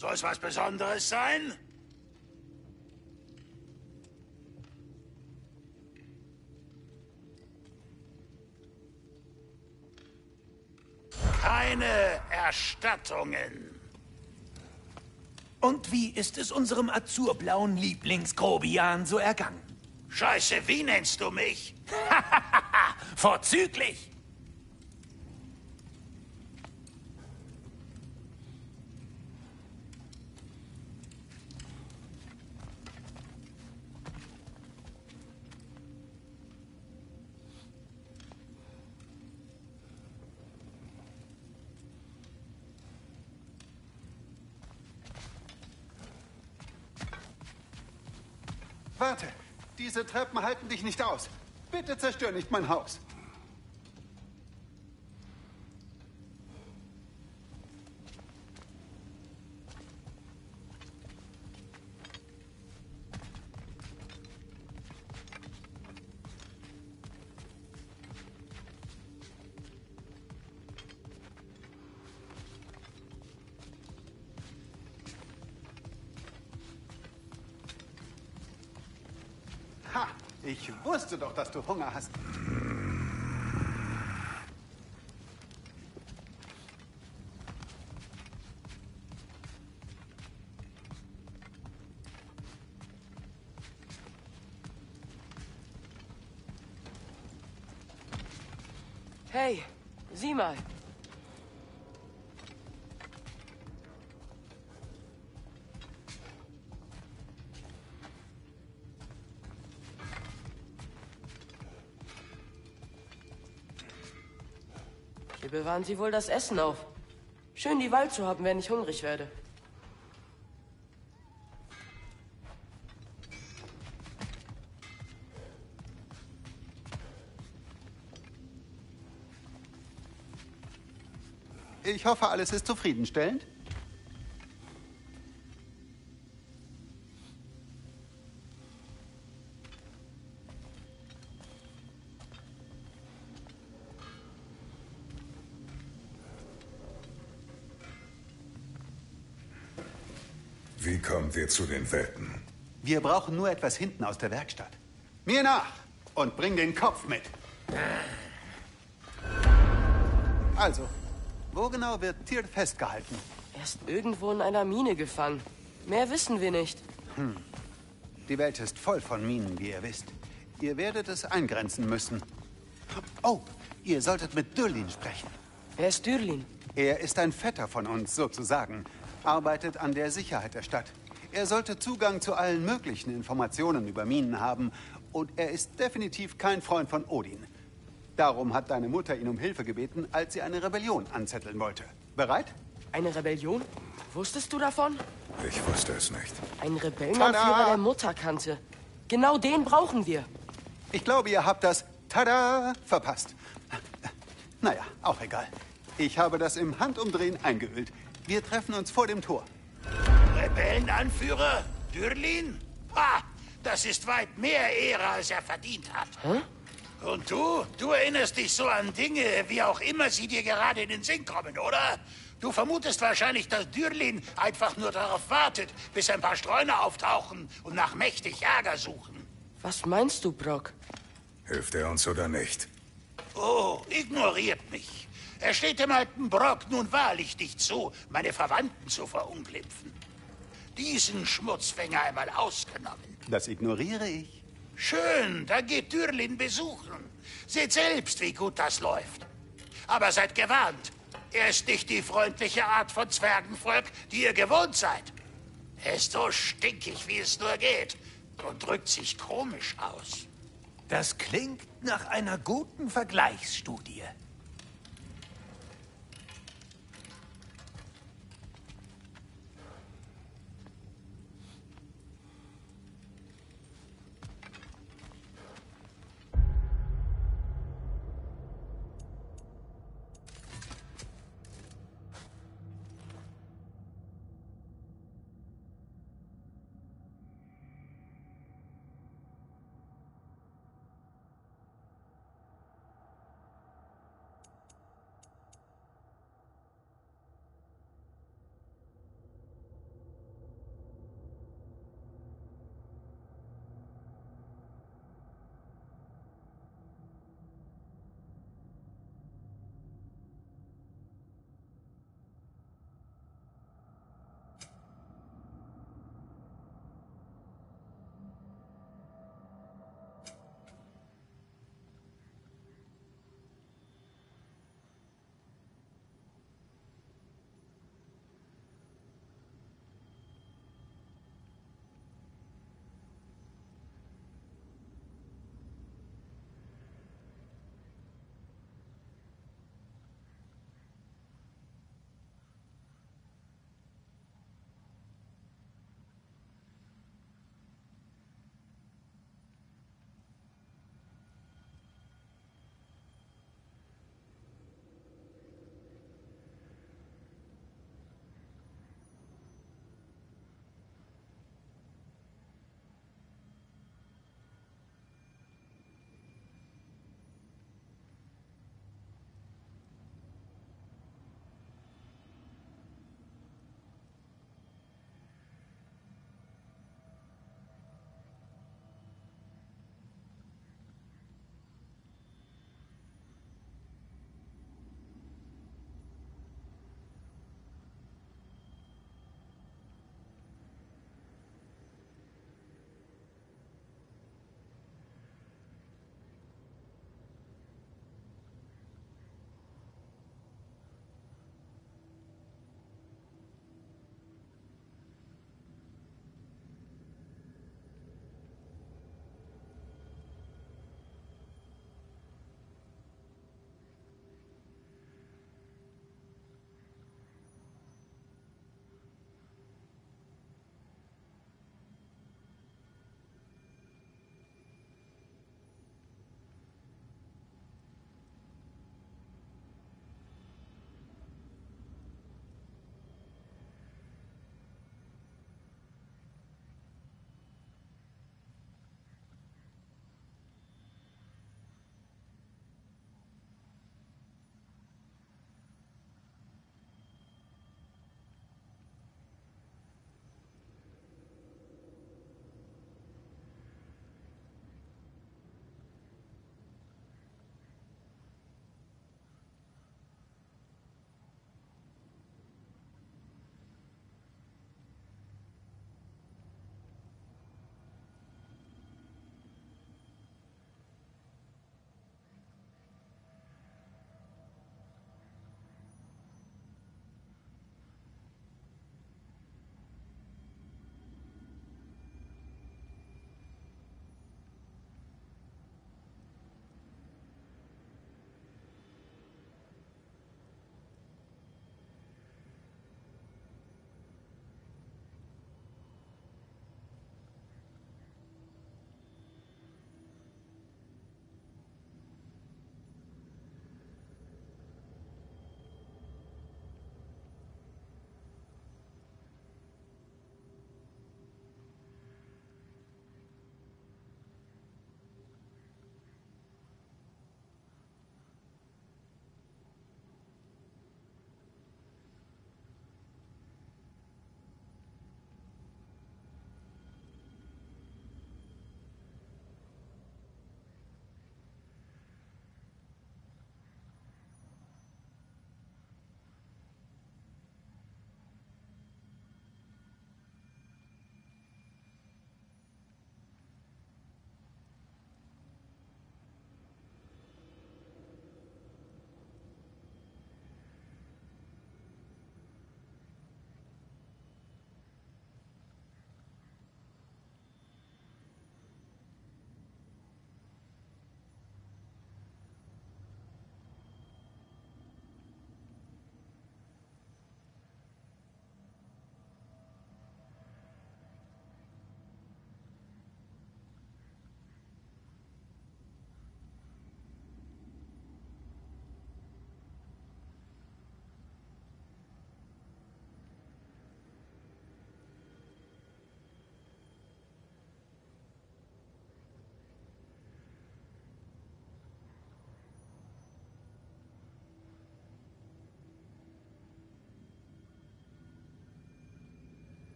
Soll es was Besonderes sein? Keine Erstattungen. Und wie ist es unserem azurblauen Lieblingsgrobian so ergangen? Scheiße, wie nennst du mich? Vorzüglich! Warte, diese Treppen halten dich nicht aus. Bitte zerstör nicht mein Haus. Ha! Ich wusste doch, dass du Hunger hast. Hey, sieh mal. Hier bewahren sie wohl das Essen auf. Schön, die Wahl zu haben, wenn ich hungrig werde. Ich hoffe, alles ist zufriedenstellend. Wie kommen wir zu den Welten? Wir brauchen nur etwas hinten aus der Werkstatt. Mir nach und bring den Kopf mit. Also, wo genau wird Tyr festgehalten? Er ist irgendwo in einer Mine gefangen. Mehr wissen wir nicht. Die Welt ist voll von Minen, wie ihr wisst. Ihr werdet es eingrenzen müssen. Oh, ihr solltet mit Dürlin sprechen. Wer ist Dürlin? Er ist ein Vetter von uns, sozusagen. Arbeitet an der Sicherheit der Stadt. Er sollte Zugang zu allen möglichen Informationen über Minen haben. Und er ist definitiv kein Freund von Odin. Darum hat deine Mutter ihn um Hilfe gebeten, als sie eine Rebellion anzetteln wollte. Bereit? Eine Rebellion? Wusstest du davon? Ich wusste es nicht. Ein Rebellenanführer Tada! der Mutter kannte. Genau den brauchen wir. Ich glaube, ihr habt das Tada verpasst. Naja, auch egal. Ich habe das im Handumdrehen eingeölt. Wir treffen uns vor dem Tor. Rebellenanführer? Dürlin? Ha! Das ist weit mehr Ehre, als er verdient hat. Und du? Du erinnerst dich so an Dinge, wie auch immer sie dir gerade in den Sinn kommen, oder? Du vermutest wahrscheinlich, dass Dürlin einfach nur darauf wartet, bis ein paar Streuner auftauchen und nach mächtig Ärger suchen. Was meinst du, Brock? Hilft er uns oder nicht? Oh, ignoriert mich. Er steht dem alten Brock nun wahrlich nicht zu, meine Verwandten zu verunglimpfen. Diesen Schmutzfänger einmal ausgenommen. Das ignoriere ich. Schön, da geht Dürlin besuchen. Seht selbst, wie gut das läuft. Aber seid gewarnt. Er ist nicht die freundliche Art von Zwergenvolk, die ihr gewohnt seid. Er ist so stinkig, wie es nur geht. Und drückt sich komisch aus. Das klingt nach einer guten Vergleichsstudie.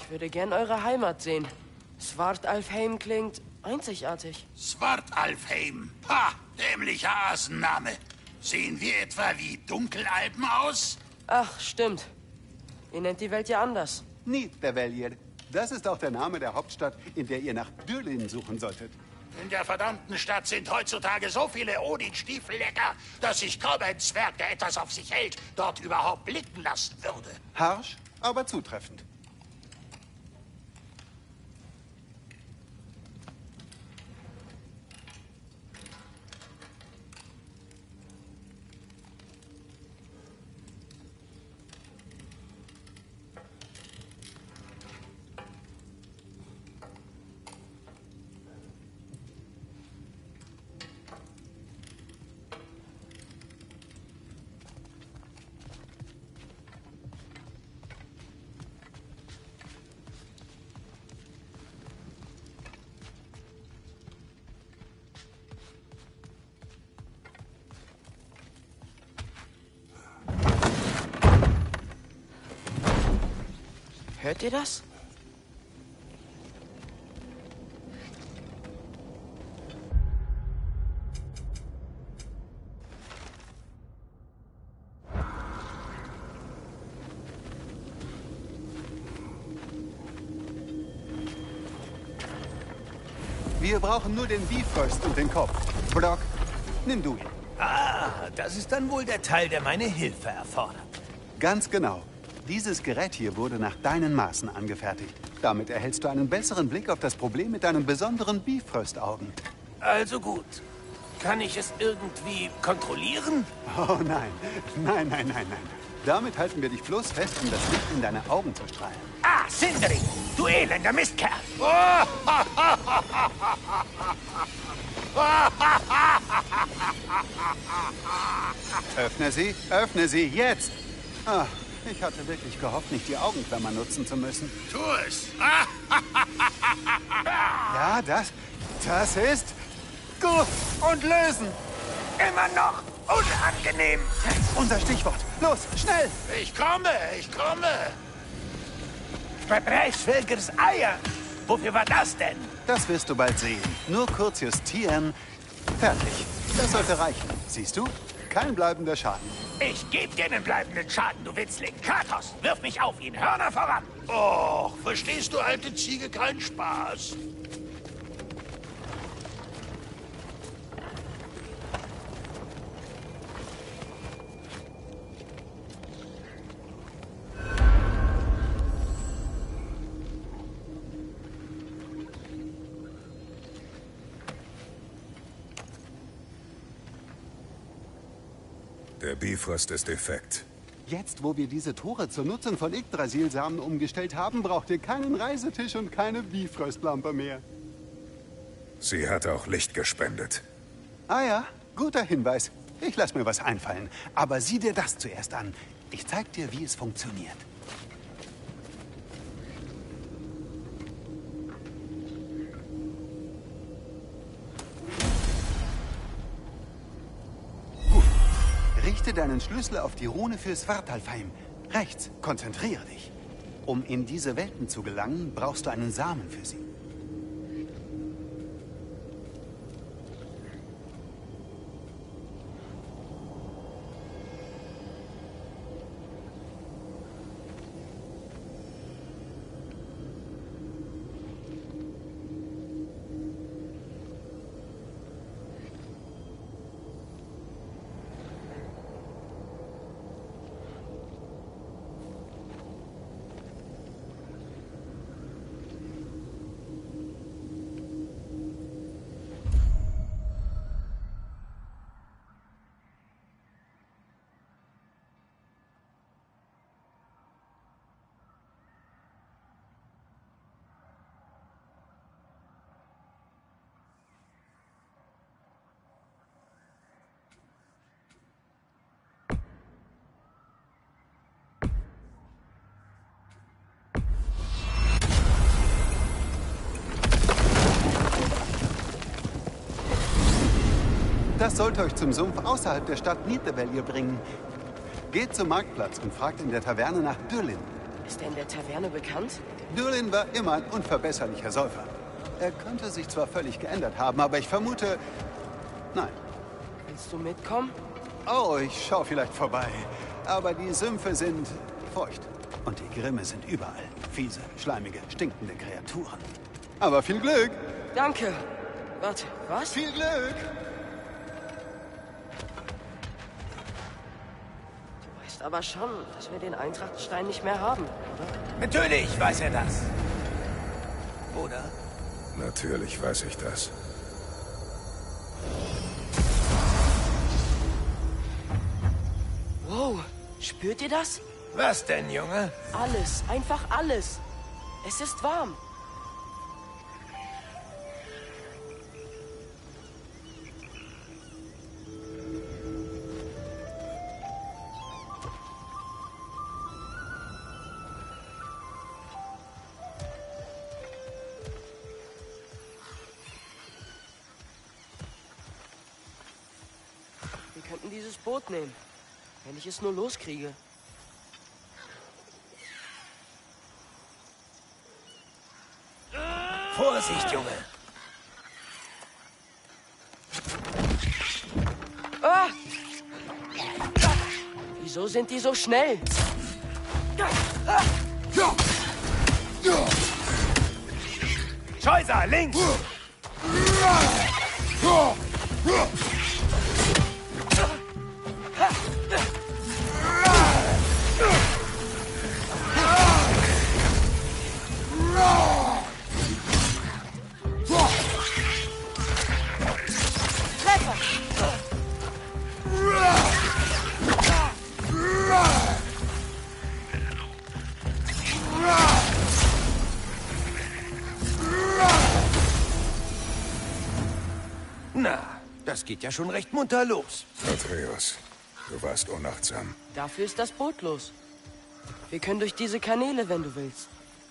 Ich würde gern eure Heimat sehen. Svartalfheim klingt einzigartig. Svartalfheim. Ha, dämlicher Asenname. Sehen wir etwa wie Dunkelalpen aus? Ach, stimmt. Ihr nennt die Welt ja anders. Niedervellir. Das ist auch der Name der Hauptstadt, in der ihr nach Dürlin suchen solltet. In der verdammten Stadt sind heutzutage so viele Odin-Stiefellecker, dass sich kaum ein Zwerg, der etwas auf sich hält, dort überhaupt blicken lassen würde. Harsch, aber zutreffend. Hört ihr das? Wir brauchen nur den Bifrost und den Kopf. Brock, nimm du ihn. Ah, das ist dann wohl der Teil, der meine Hilfe erfordert. Ganz genau. Dieses Gerät hier wurde nach deinen Maßen angefertigt. Damit erhältst du einen besseren Blick auf das Problem mit deinen besonderen Bifrost-Augen. Also gut. Kann ich es irgendwie kontrollieren? Oh nein. Nein, nein, nein, nein. Damit halten wir dich bloß fest, um das Licht in deine Augen zu strahlen. Ah, Sindri, du elender Mistkerl. Öffne sie, jetzt! Ah, ich hatte wirklich gehofft, nicht die Augenklammer nutzen zu müssen. Tu es. Ja, das ist gut und lösen. Immer noch unangenehm. Unser Stichwort. Los, schnell! Ich komme. Verbreichsfelgers Eier. Wofür war das denn? Das wirst du bald sehen. Nur kurz justieren. Fertig. Das sollte reichen. Siehst du? Kein bleibender Schaden. Ich geb dir einen bleibenden Schaden, du Witzling. Kratos, wirf mich auf ihn. Hörner voran. Och, verstehst du, alte Ziege, keinen Spaß? Der Bifrost ist defekt. Jetzt, wo wir diese Tore zur Nutzung von Yggdrasil-Samen umgestellt haben, braucht ihr keinen Reisetisch und keine Bifrostlampe mehr. Sie hat auch Licht gespendet. Ah ja, guter Hinweis. Ich lass mir was einfallen. Aber sieh dir das zuerst an. Ich zeig dir, wie es funktioniert. Gut. Richte deinen Schlüssel auf die Rune für Svartalfheim. Rechts, konzentriere dich. Um in diese Welten zu gelangen, brauchst du einen Samen für sie. Das sollte euch zum Sumpf außerhalb der Stadt Niedervellir bringen. Geht zum Marktplatz und fragt in der Taverne nach Dürlin. Ist er in der Taverne bekannt? Dulin war immer ein unverbesserlicher Säufer. Er könnte sich zwar völlig geändert haben, aber ich vermute... Nein. Willst du mitkommen? Oh, ich schau vielleicht vorbei. Aber die Sümpfe sind feucht. Und die Grimme sind überall. Fiese, schleimige, stinkende Kreaturen. Aber viel Glück! Danke. Warte, was? Viel Glück! Du weißt aber schon, dass wir den Eintrachtstein nicht mehr haben, oder? Natürlich weiß er das. Oder? Natürlich weiß ich das. Wow, spürt ihr das? Was denn, Junge? Alles, einfach alles. Es ist warm. Wir könnten dieses Boot nehmen, wenn ich es nur loskriege. Vorsicht, Junge. Ah! Wieso sind die so schnell? Scheuser, links! Treffer! Na, das geht ja schon recht munter los. Atreus, du warst unachtsam. Dafür ist das Boot los. Wir können durch diese Kanäle, wenn du willst.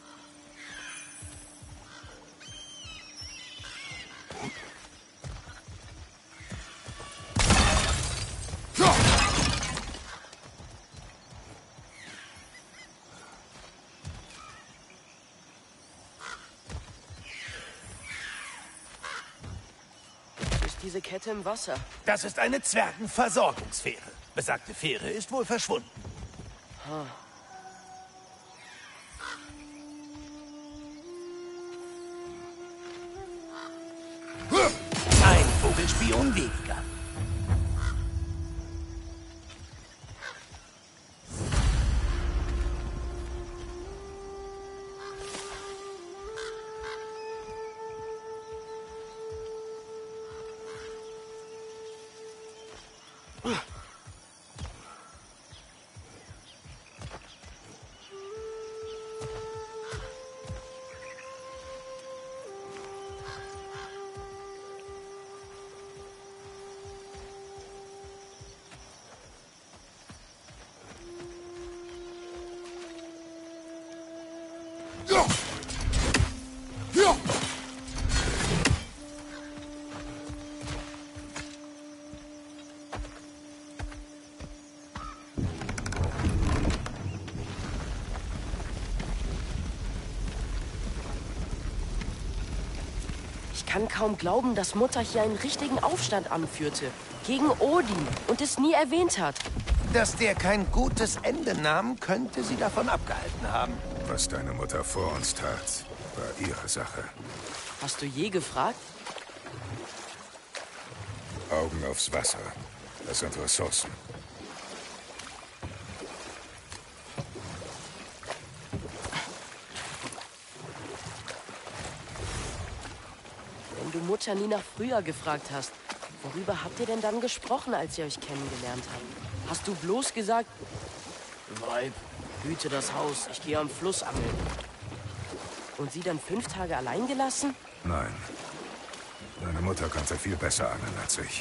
Ist diese Kette im Wasser? Das ist eine Zwergenversorgungsfähre. Besagte Fähre ist wohl verschwunden. Ein Vogelspion weniger. Ich kann kaum glauben, dass Mutter hier einen richtigen Aufstand anführte. Gegen Odin und es nie erwähnt hat. Dass der kein gutes Ende nahm, könnte sie davon abgehalten haben. Was deine Mutter vor uns tat, war ihre Sache. Hast du je gefragt? Augen aufs Wasser. Das sind Ressourcen. Wenn du Mutter nie nach früher gefragt hast, worüber habt ihr denn dann gesprochen, als ihr euch kennengelernt habt? Hast du bloß gesagt, Weib, hüte das Haus, ich gehe am Fluss angeln. Und sie dann 5 Tage allein gelassen? Nein. Deine Mutter konnte viel besser angeln als ich.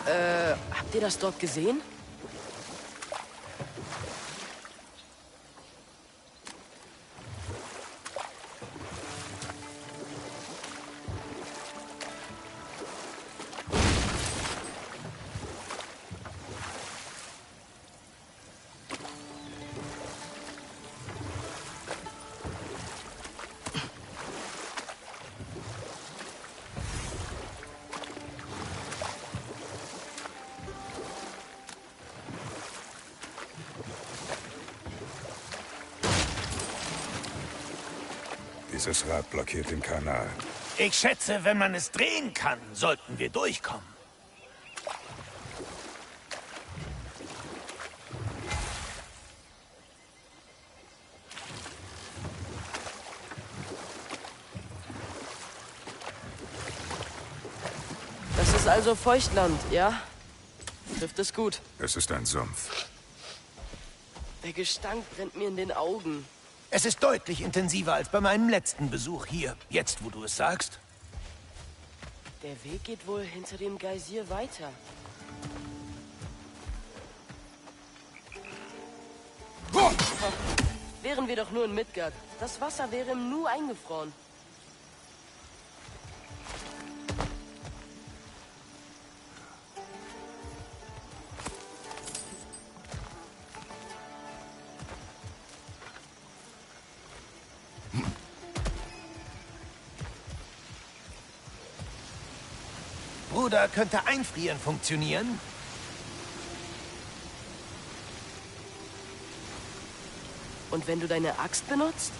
Habt ihr das dort gesehen? Dieses Rad blockiert den Kanal. Ich schätze, wenn man es drehen kann, sollten wir durchkommen. Das ist also Feuchtland, ja? Trifft es gut. Es ist ein Sumpf. Der Gestank brennt mir in den Augen. Es ist deutlich intensiver als bei meinem letzten Besuch hier. Jetzt, wo du es sagst. Der Weg geht wohl hinter dem Geysir weiter. Wären wir doch nur in Midgard. Das Wasser wäre im Nu eingefroren. Bruder, könnte Einfrieren funktionieren? Und wenn du deine Axt benutzt?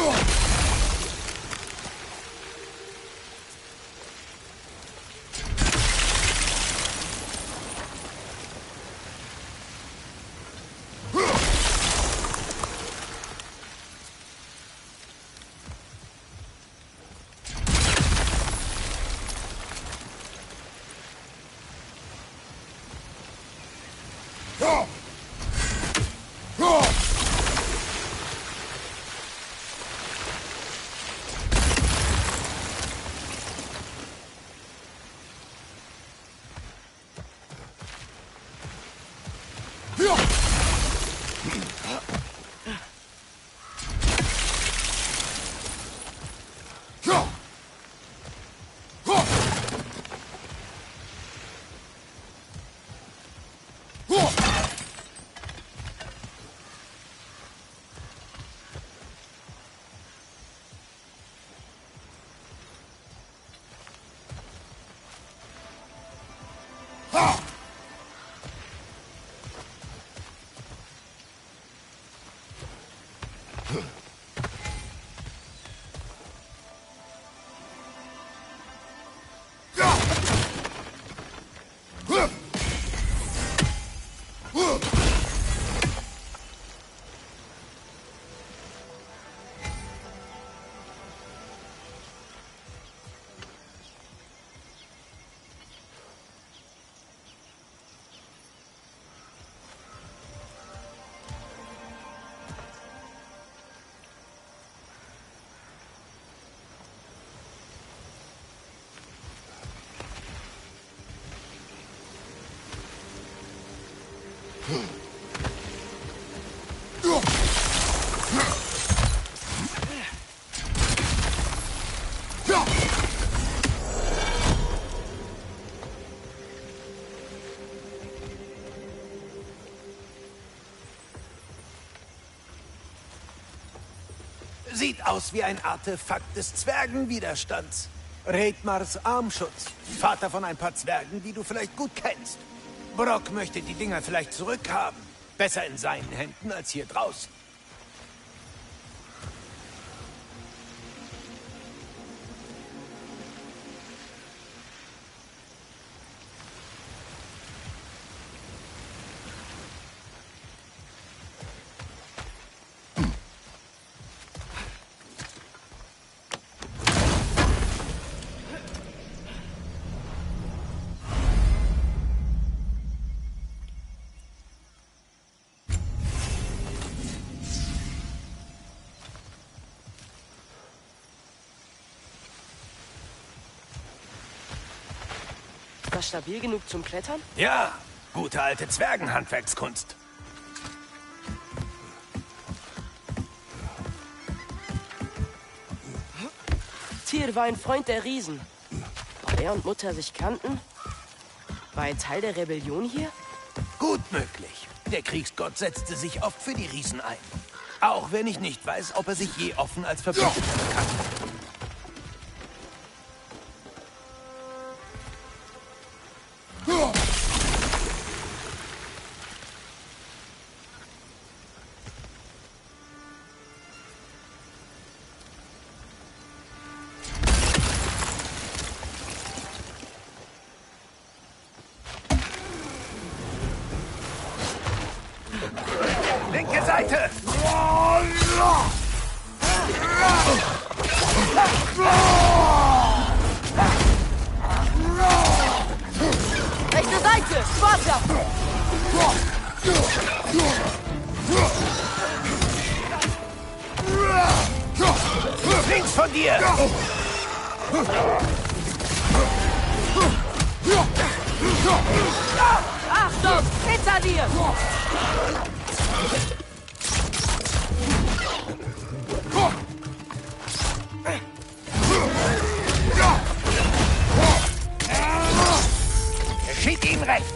Sieht aus wie ein Artefakt des Zwergenwiderstands. Redmars Armschutz. Vater von ein paar Zwergen, die du vielleicht gut kennst. Brock möchte die Dinger vielleicht zurückhaben. Besser in seinen Händen als hier draußen. Ist das stabil genug zum Klettern? Ja, gute alte Zwergenhandwerkskunst. Tyr war ein Freund der Riesen. Ob er und Mutter sich kannten? War ein Teil der Rebellion hier? Gut möglich. Der Kriegsgott setzte sich oft für die Riesen ein. Auch wenn ich nicht weiß, ob er sich je offen als Verbündeter bekannte. Linke Seite! Rechte Seite! Sparta! Links von dir! Achtung! Hinter dir! Geschieht ihm recht!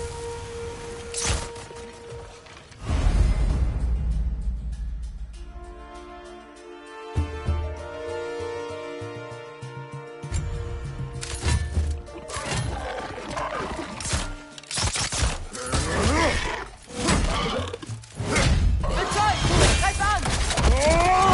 Greif an!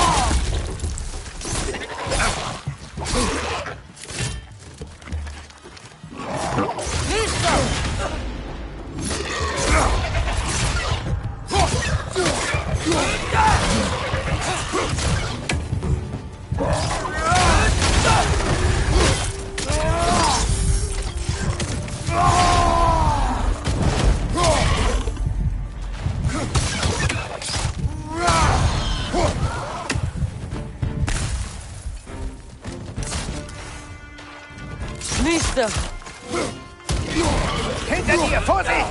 Nächster! Hinter dir! Vorsicht!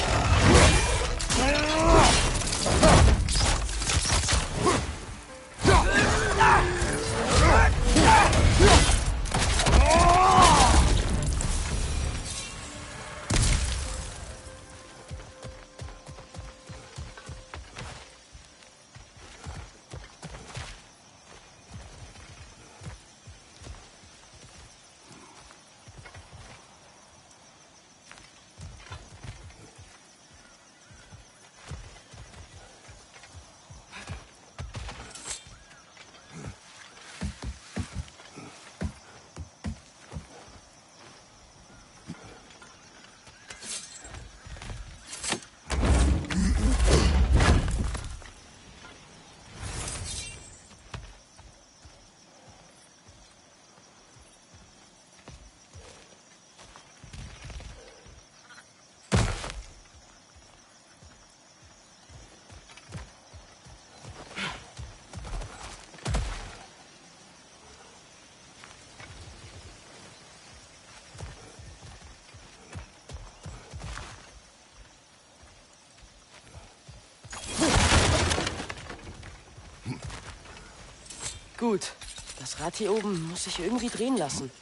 Gut. Das Rad hier oben muss sich irgendwie drehen lassen.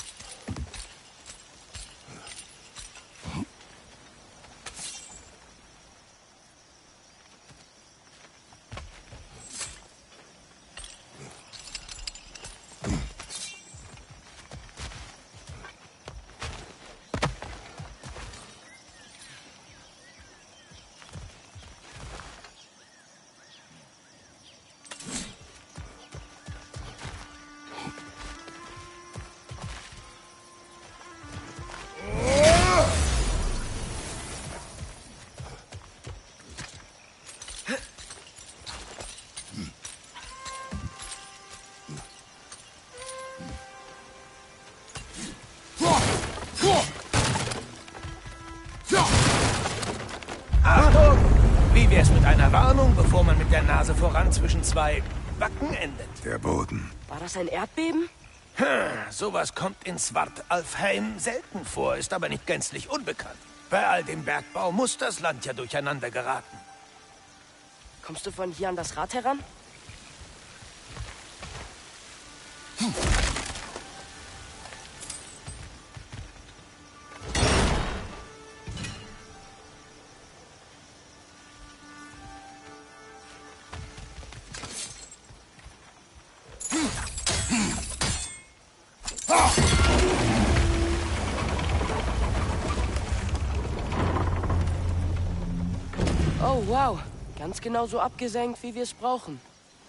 Achtung! Wie wär's mit einer Warnung, bevor man mit der Nase voran zwischen zwei Backen endet? Der Boden. War das ein Erdbeben? Sowas kommt in Svartalfheim selten vor, ist aber nicht gänzlich unbekannt. Bei all dem Bergbau muss das Land ja durcheinander geraten. Kommst du von hier an das Rad heran? Oh, wow. Ganz genau so abgesenkt, wie wir es brauchen.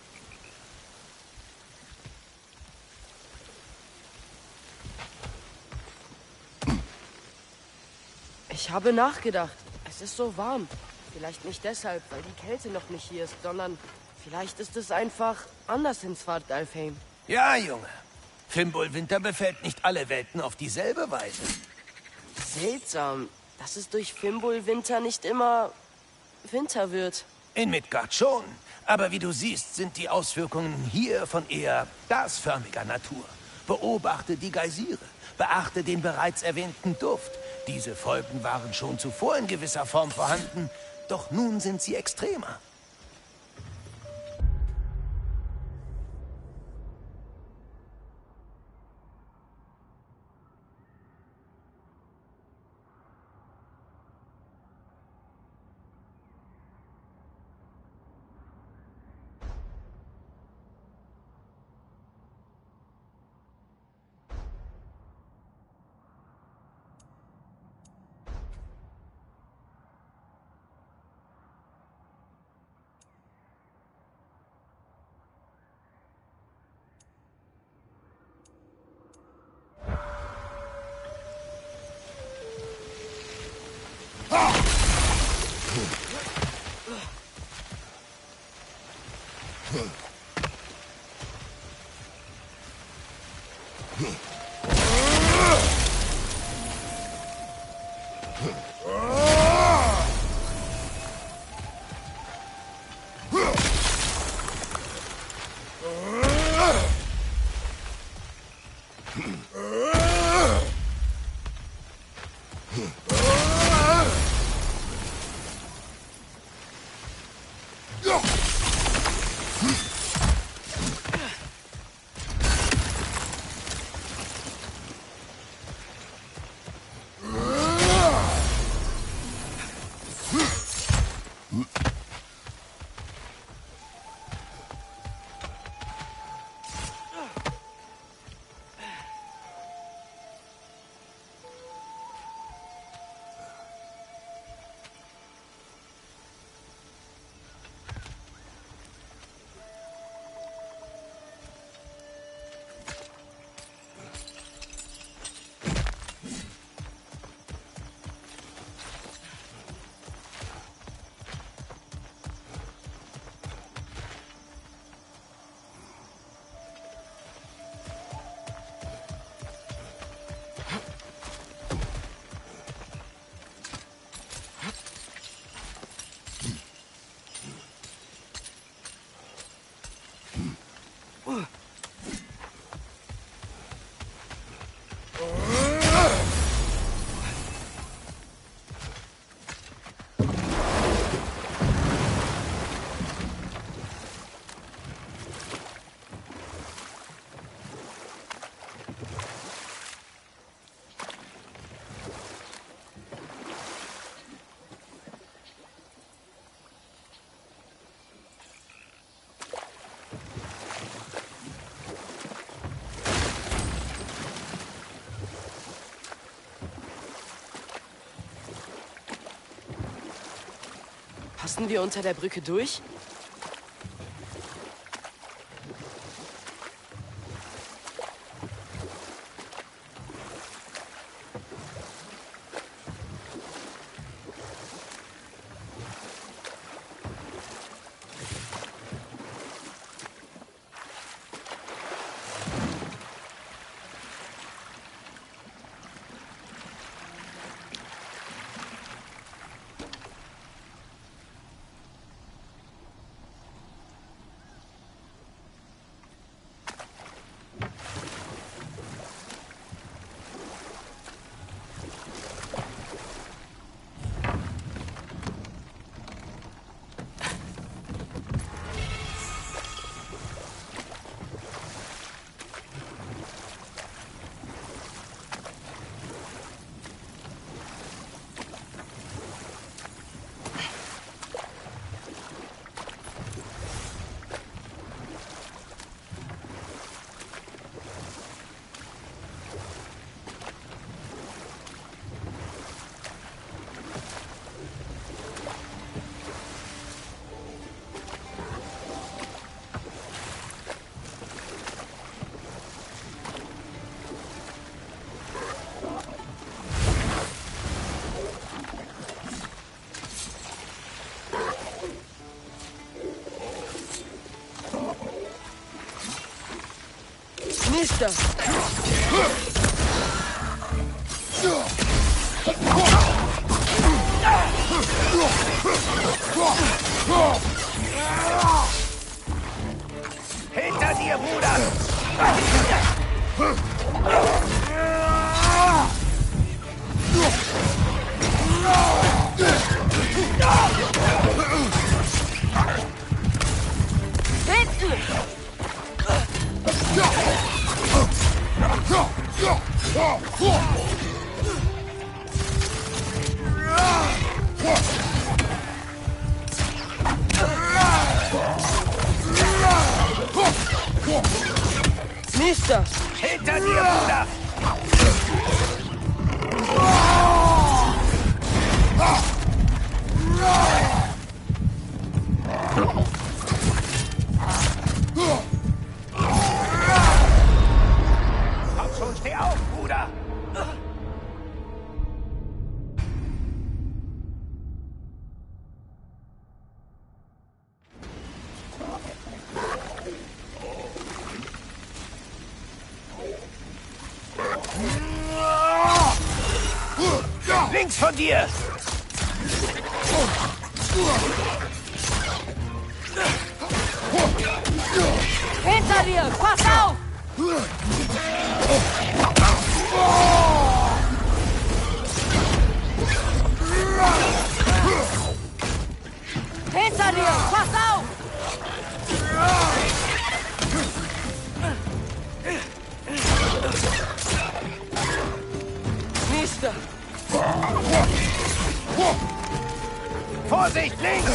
Ich habe nachgedacht. Es ist so warm. Vielleicht nicht deshalb, weil die Kälte noch nicht hier ist, sondern vielleicht ist es einfach anders in Svartalfheim. Ja, Junge. Fimbulwinter befällt nicht alle Welten auf dieselbe Weise. Seltsam, dass es durch Fimbulwinter nicht immer Winter wird. In Midgard schon. Aber wie du siehst, sind die Auswirkungen hier von eher gasförmiger Natur. Beobachte die Geysire. Beachte den bereits erwähnten Duft. Diese Folgen waren schon zuvor in gewisser Form vorhanden, doch nun sind sie extremer. Passen wir unter der Brücke durch? Mister! Hinter dir, Bruder! Hinten! Mister! Hinter dir, Bruder! Komm schon, steh auf, Bruder! Links von dir! Hinter dir! Pass auf! Hinter dir! Pass auf! Mister! Vorsicht, links!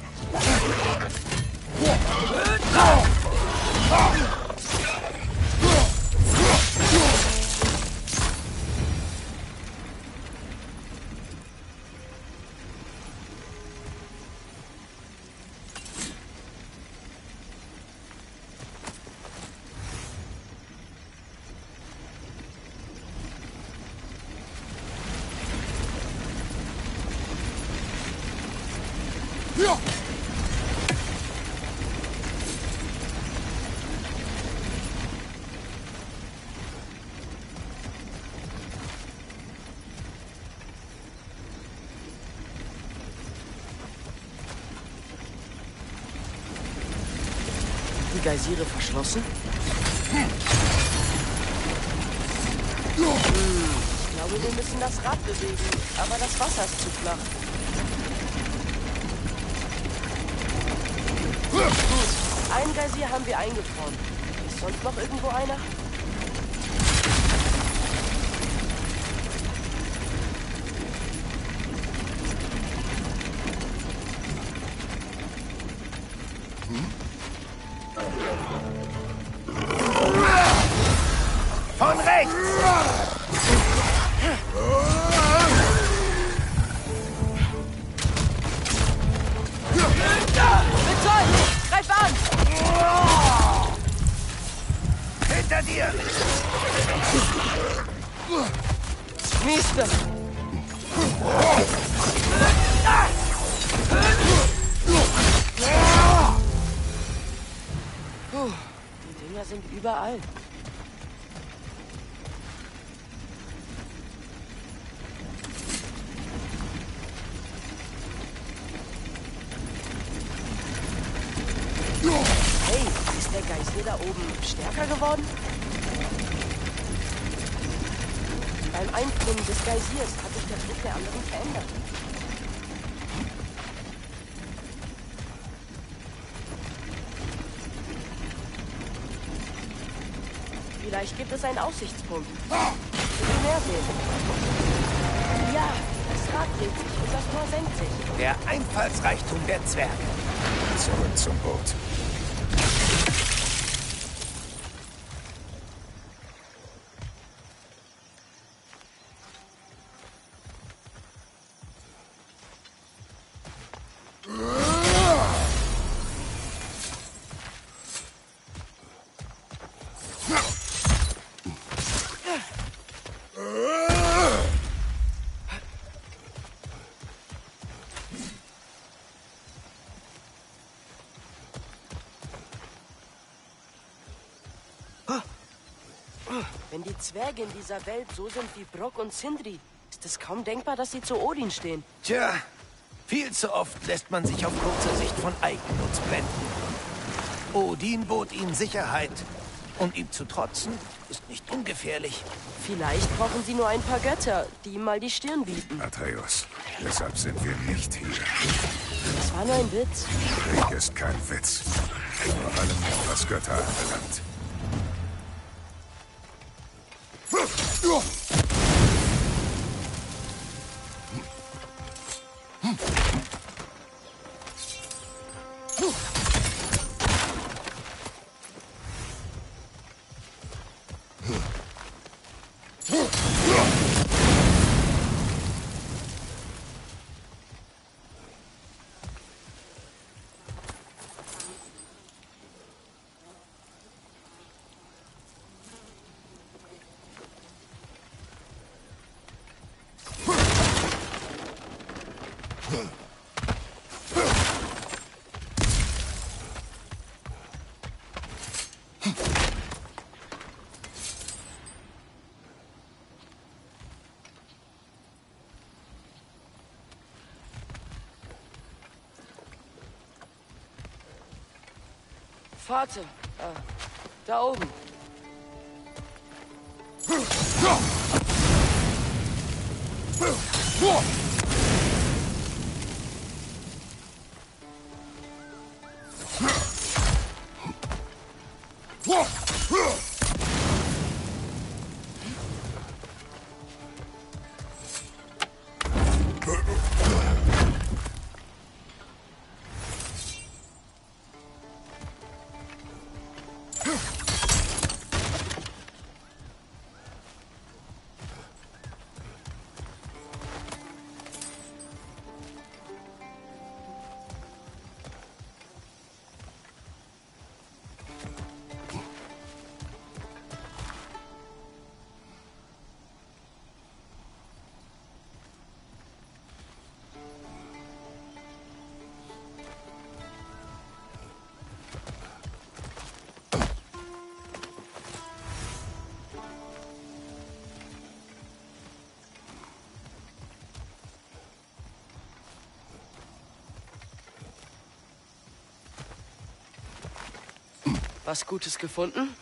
Die Geysire verschlossen? Ich glaube, wir müssen das Rad bewegen, aber das Wasser ist zu flach. Gut, einen Geysir haben wir eingefroren. Ist sonst noch irgendwo einer? Von rechts! Betäubt! Greif an! Hinter dir! Mister! Puh, die Dinger sind überall. Hey, ist der Geysir da oben stärker geworden? Beim Einbringen des Geysirs hat sich der Druck der anderen verändert. Vielleicht gibt es einen Aussichtspunkt. Ich will mehr sehen. Ja, das Rad dreht sich und das Tor senkt sich. Der Einfallsreichtum der Zwerge. Zurück zum Boot. Wenn die Zwerge in dieser Welt so sind wie Brok und Sindri, ist es kaum denkbar, dass sie zu Odin stehen. Tja, viel zu oft lässt man sich auf kurzer Sicht von Eigennutz blenden. Odin bot ihnen Sicherheit. Und ihm zu trotzen, ist nicht ungefährlich. Vielleicht brauchen sie nur ein paar Götter, die ihm mal die Stirn bieten. Atreus, deshalb sind wir nicht hier. Das war nur ein Witz. Krieg ist kein Witz. Vor allem nicht, was Götter anbelangt. Vater, da oben. Was Gutes gefunden?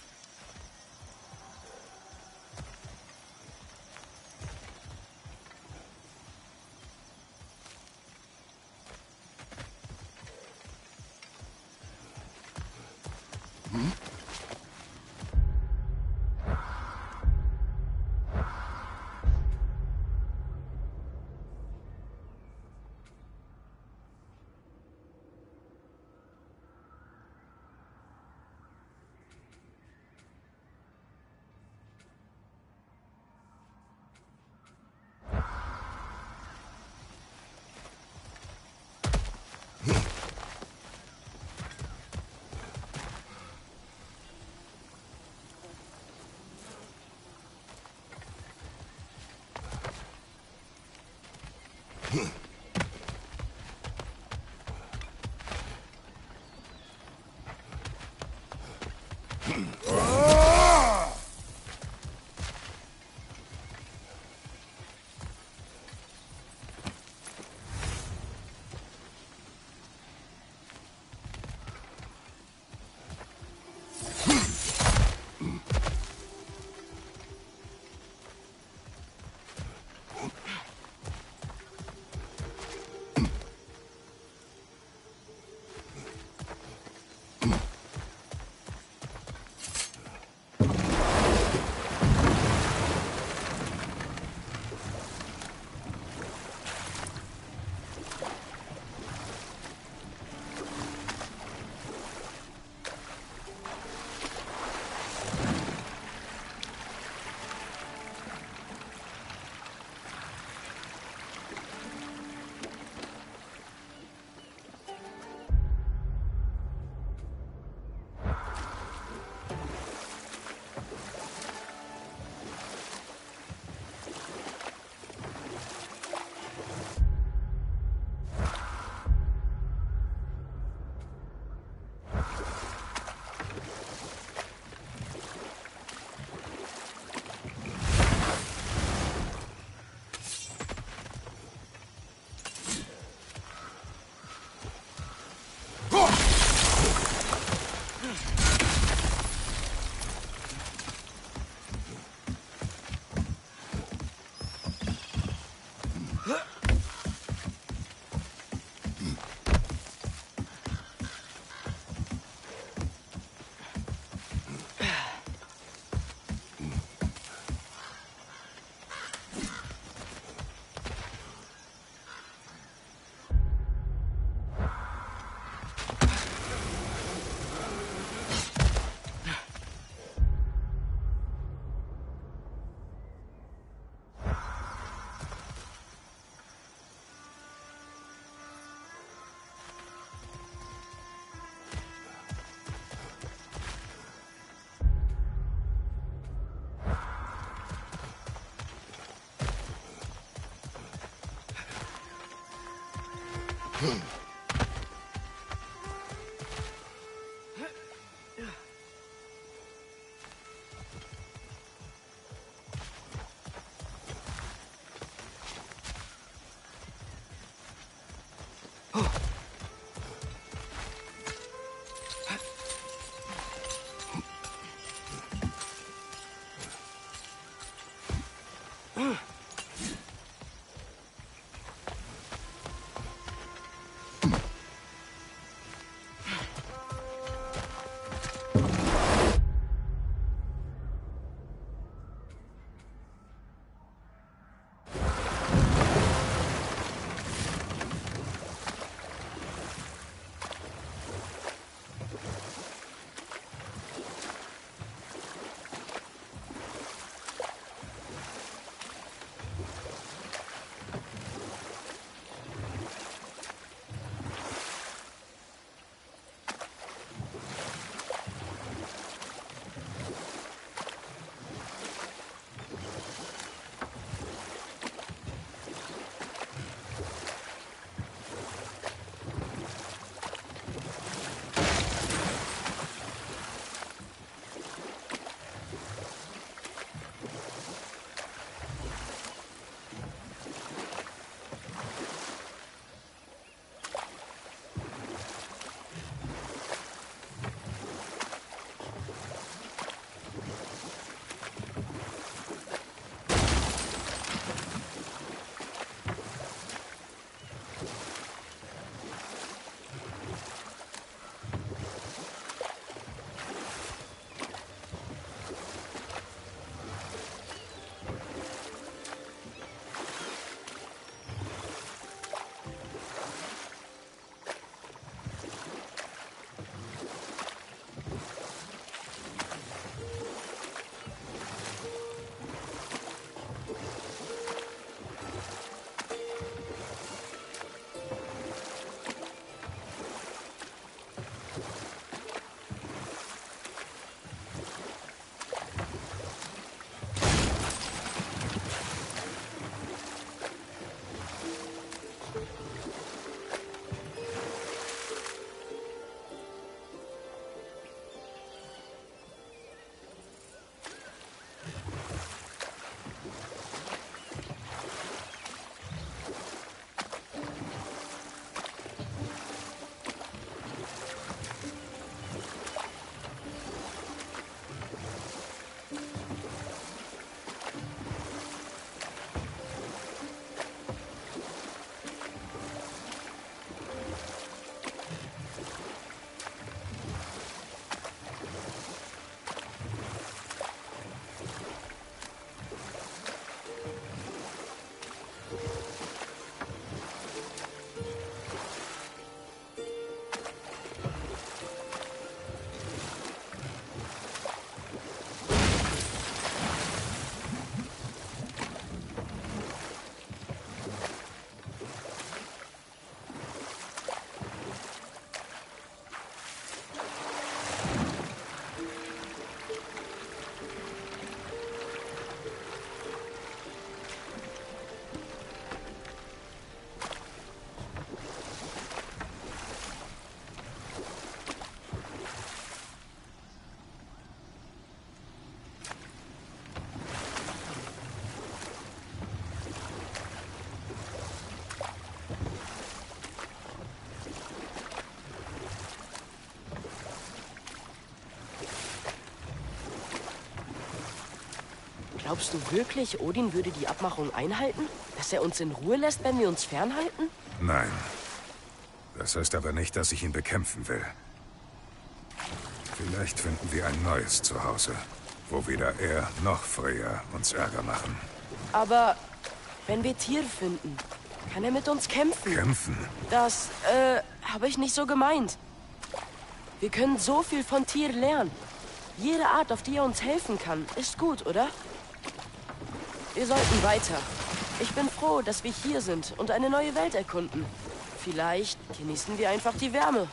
Glaubst du wirklich, Odin würde die Abmachung einhalten? Dass er uns in Ruhe lässt, wenn wir uns fernhalten? Nein. Das heißt aber nicht, dass ich ihn bekämpfen will. Vielleicht finden wir ein neues Zuhause, wo weder er noch Freya uns Ärger machen. Aber wenn wir Tyr finden, kann er mit uns kämpfen. Kämpfen? Das, habe ich nicht so gemeint. Wir können so viel von Tyr lernen. Jede Art, auf die er uns helfen kann, ist gut, oder? Wir sollten weiter. Ich bin froh, dass wir hier sind und eine neue Welt erkunden. Vielleicht genießen wir einfach die Wärme.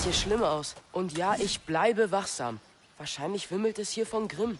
hier schlimm aus. Und ja, ich bleibe wachsam. Wahrscheinlich wimmelt es hier von Grimm.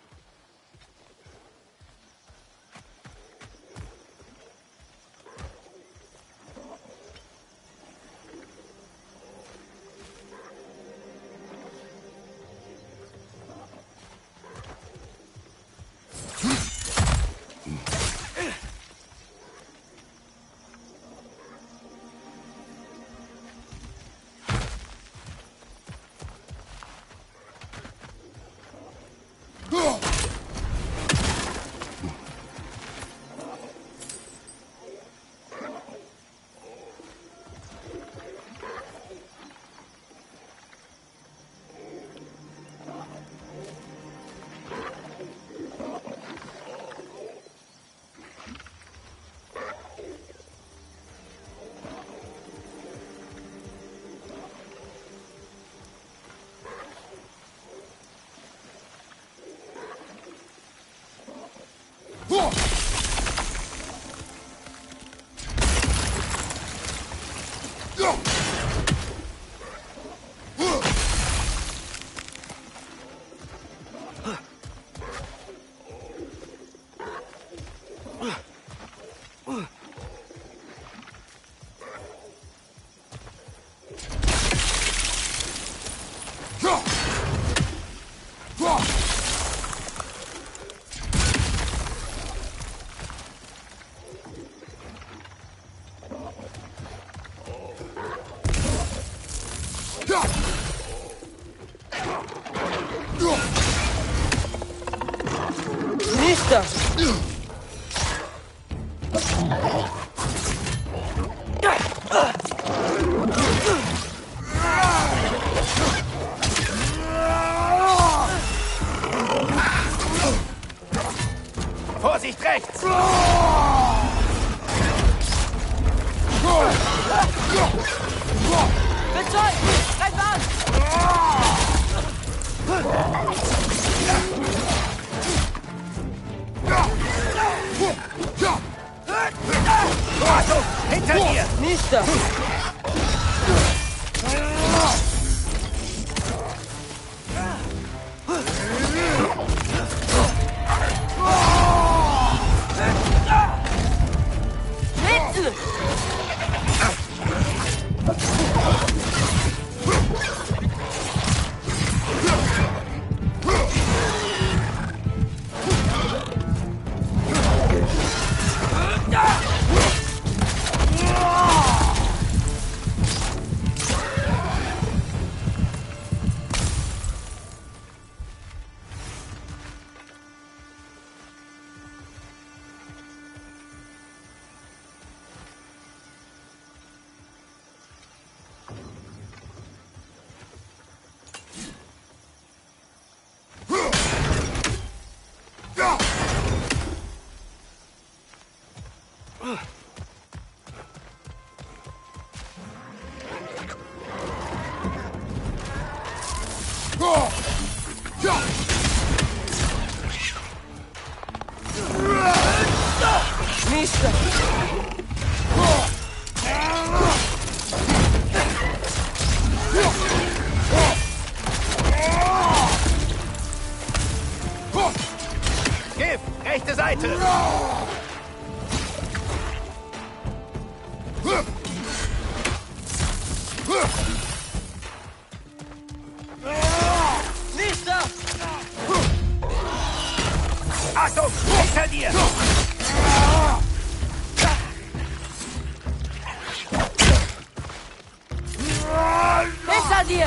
Nächster! Vorsicht rechts! Betäubt! Greif an! Achtung! Hinter dir! Nächster! Hinten! Nächster! Gif, rechte Seite! Nächster! Achtung! Hinter dir! Hinter dir!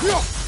Ja.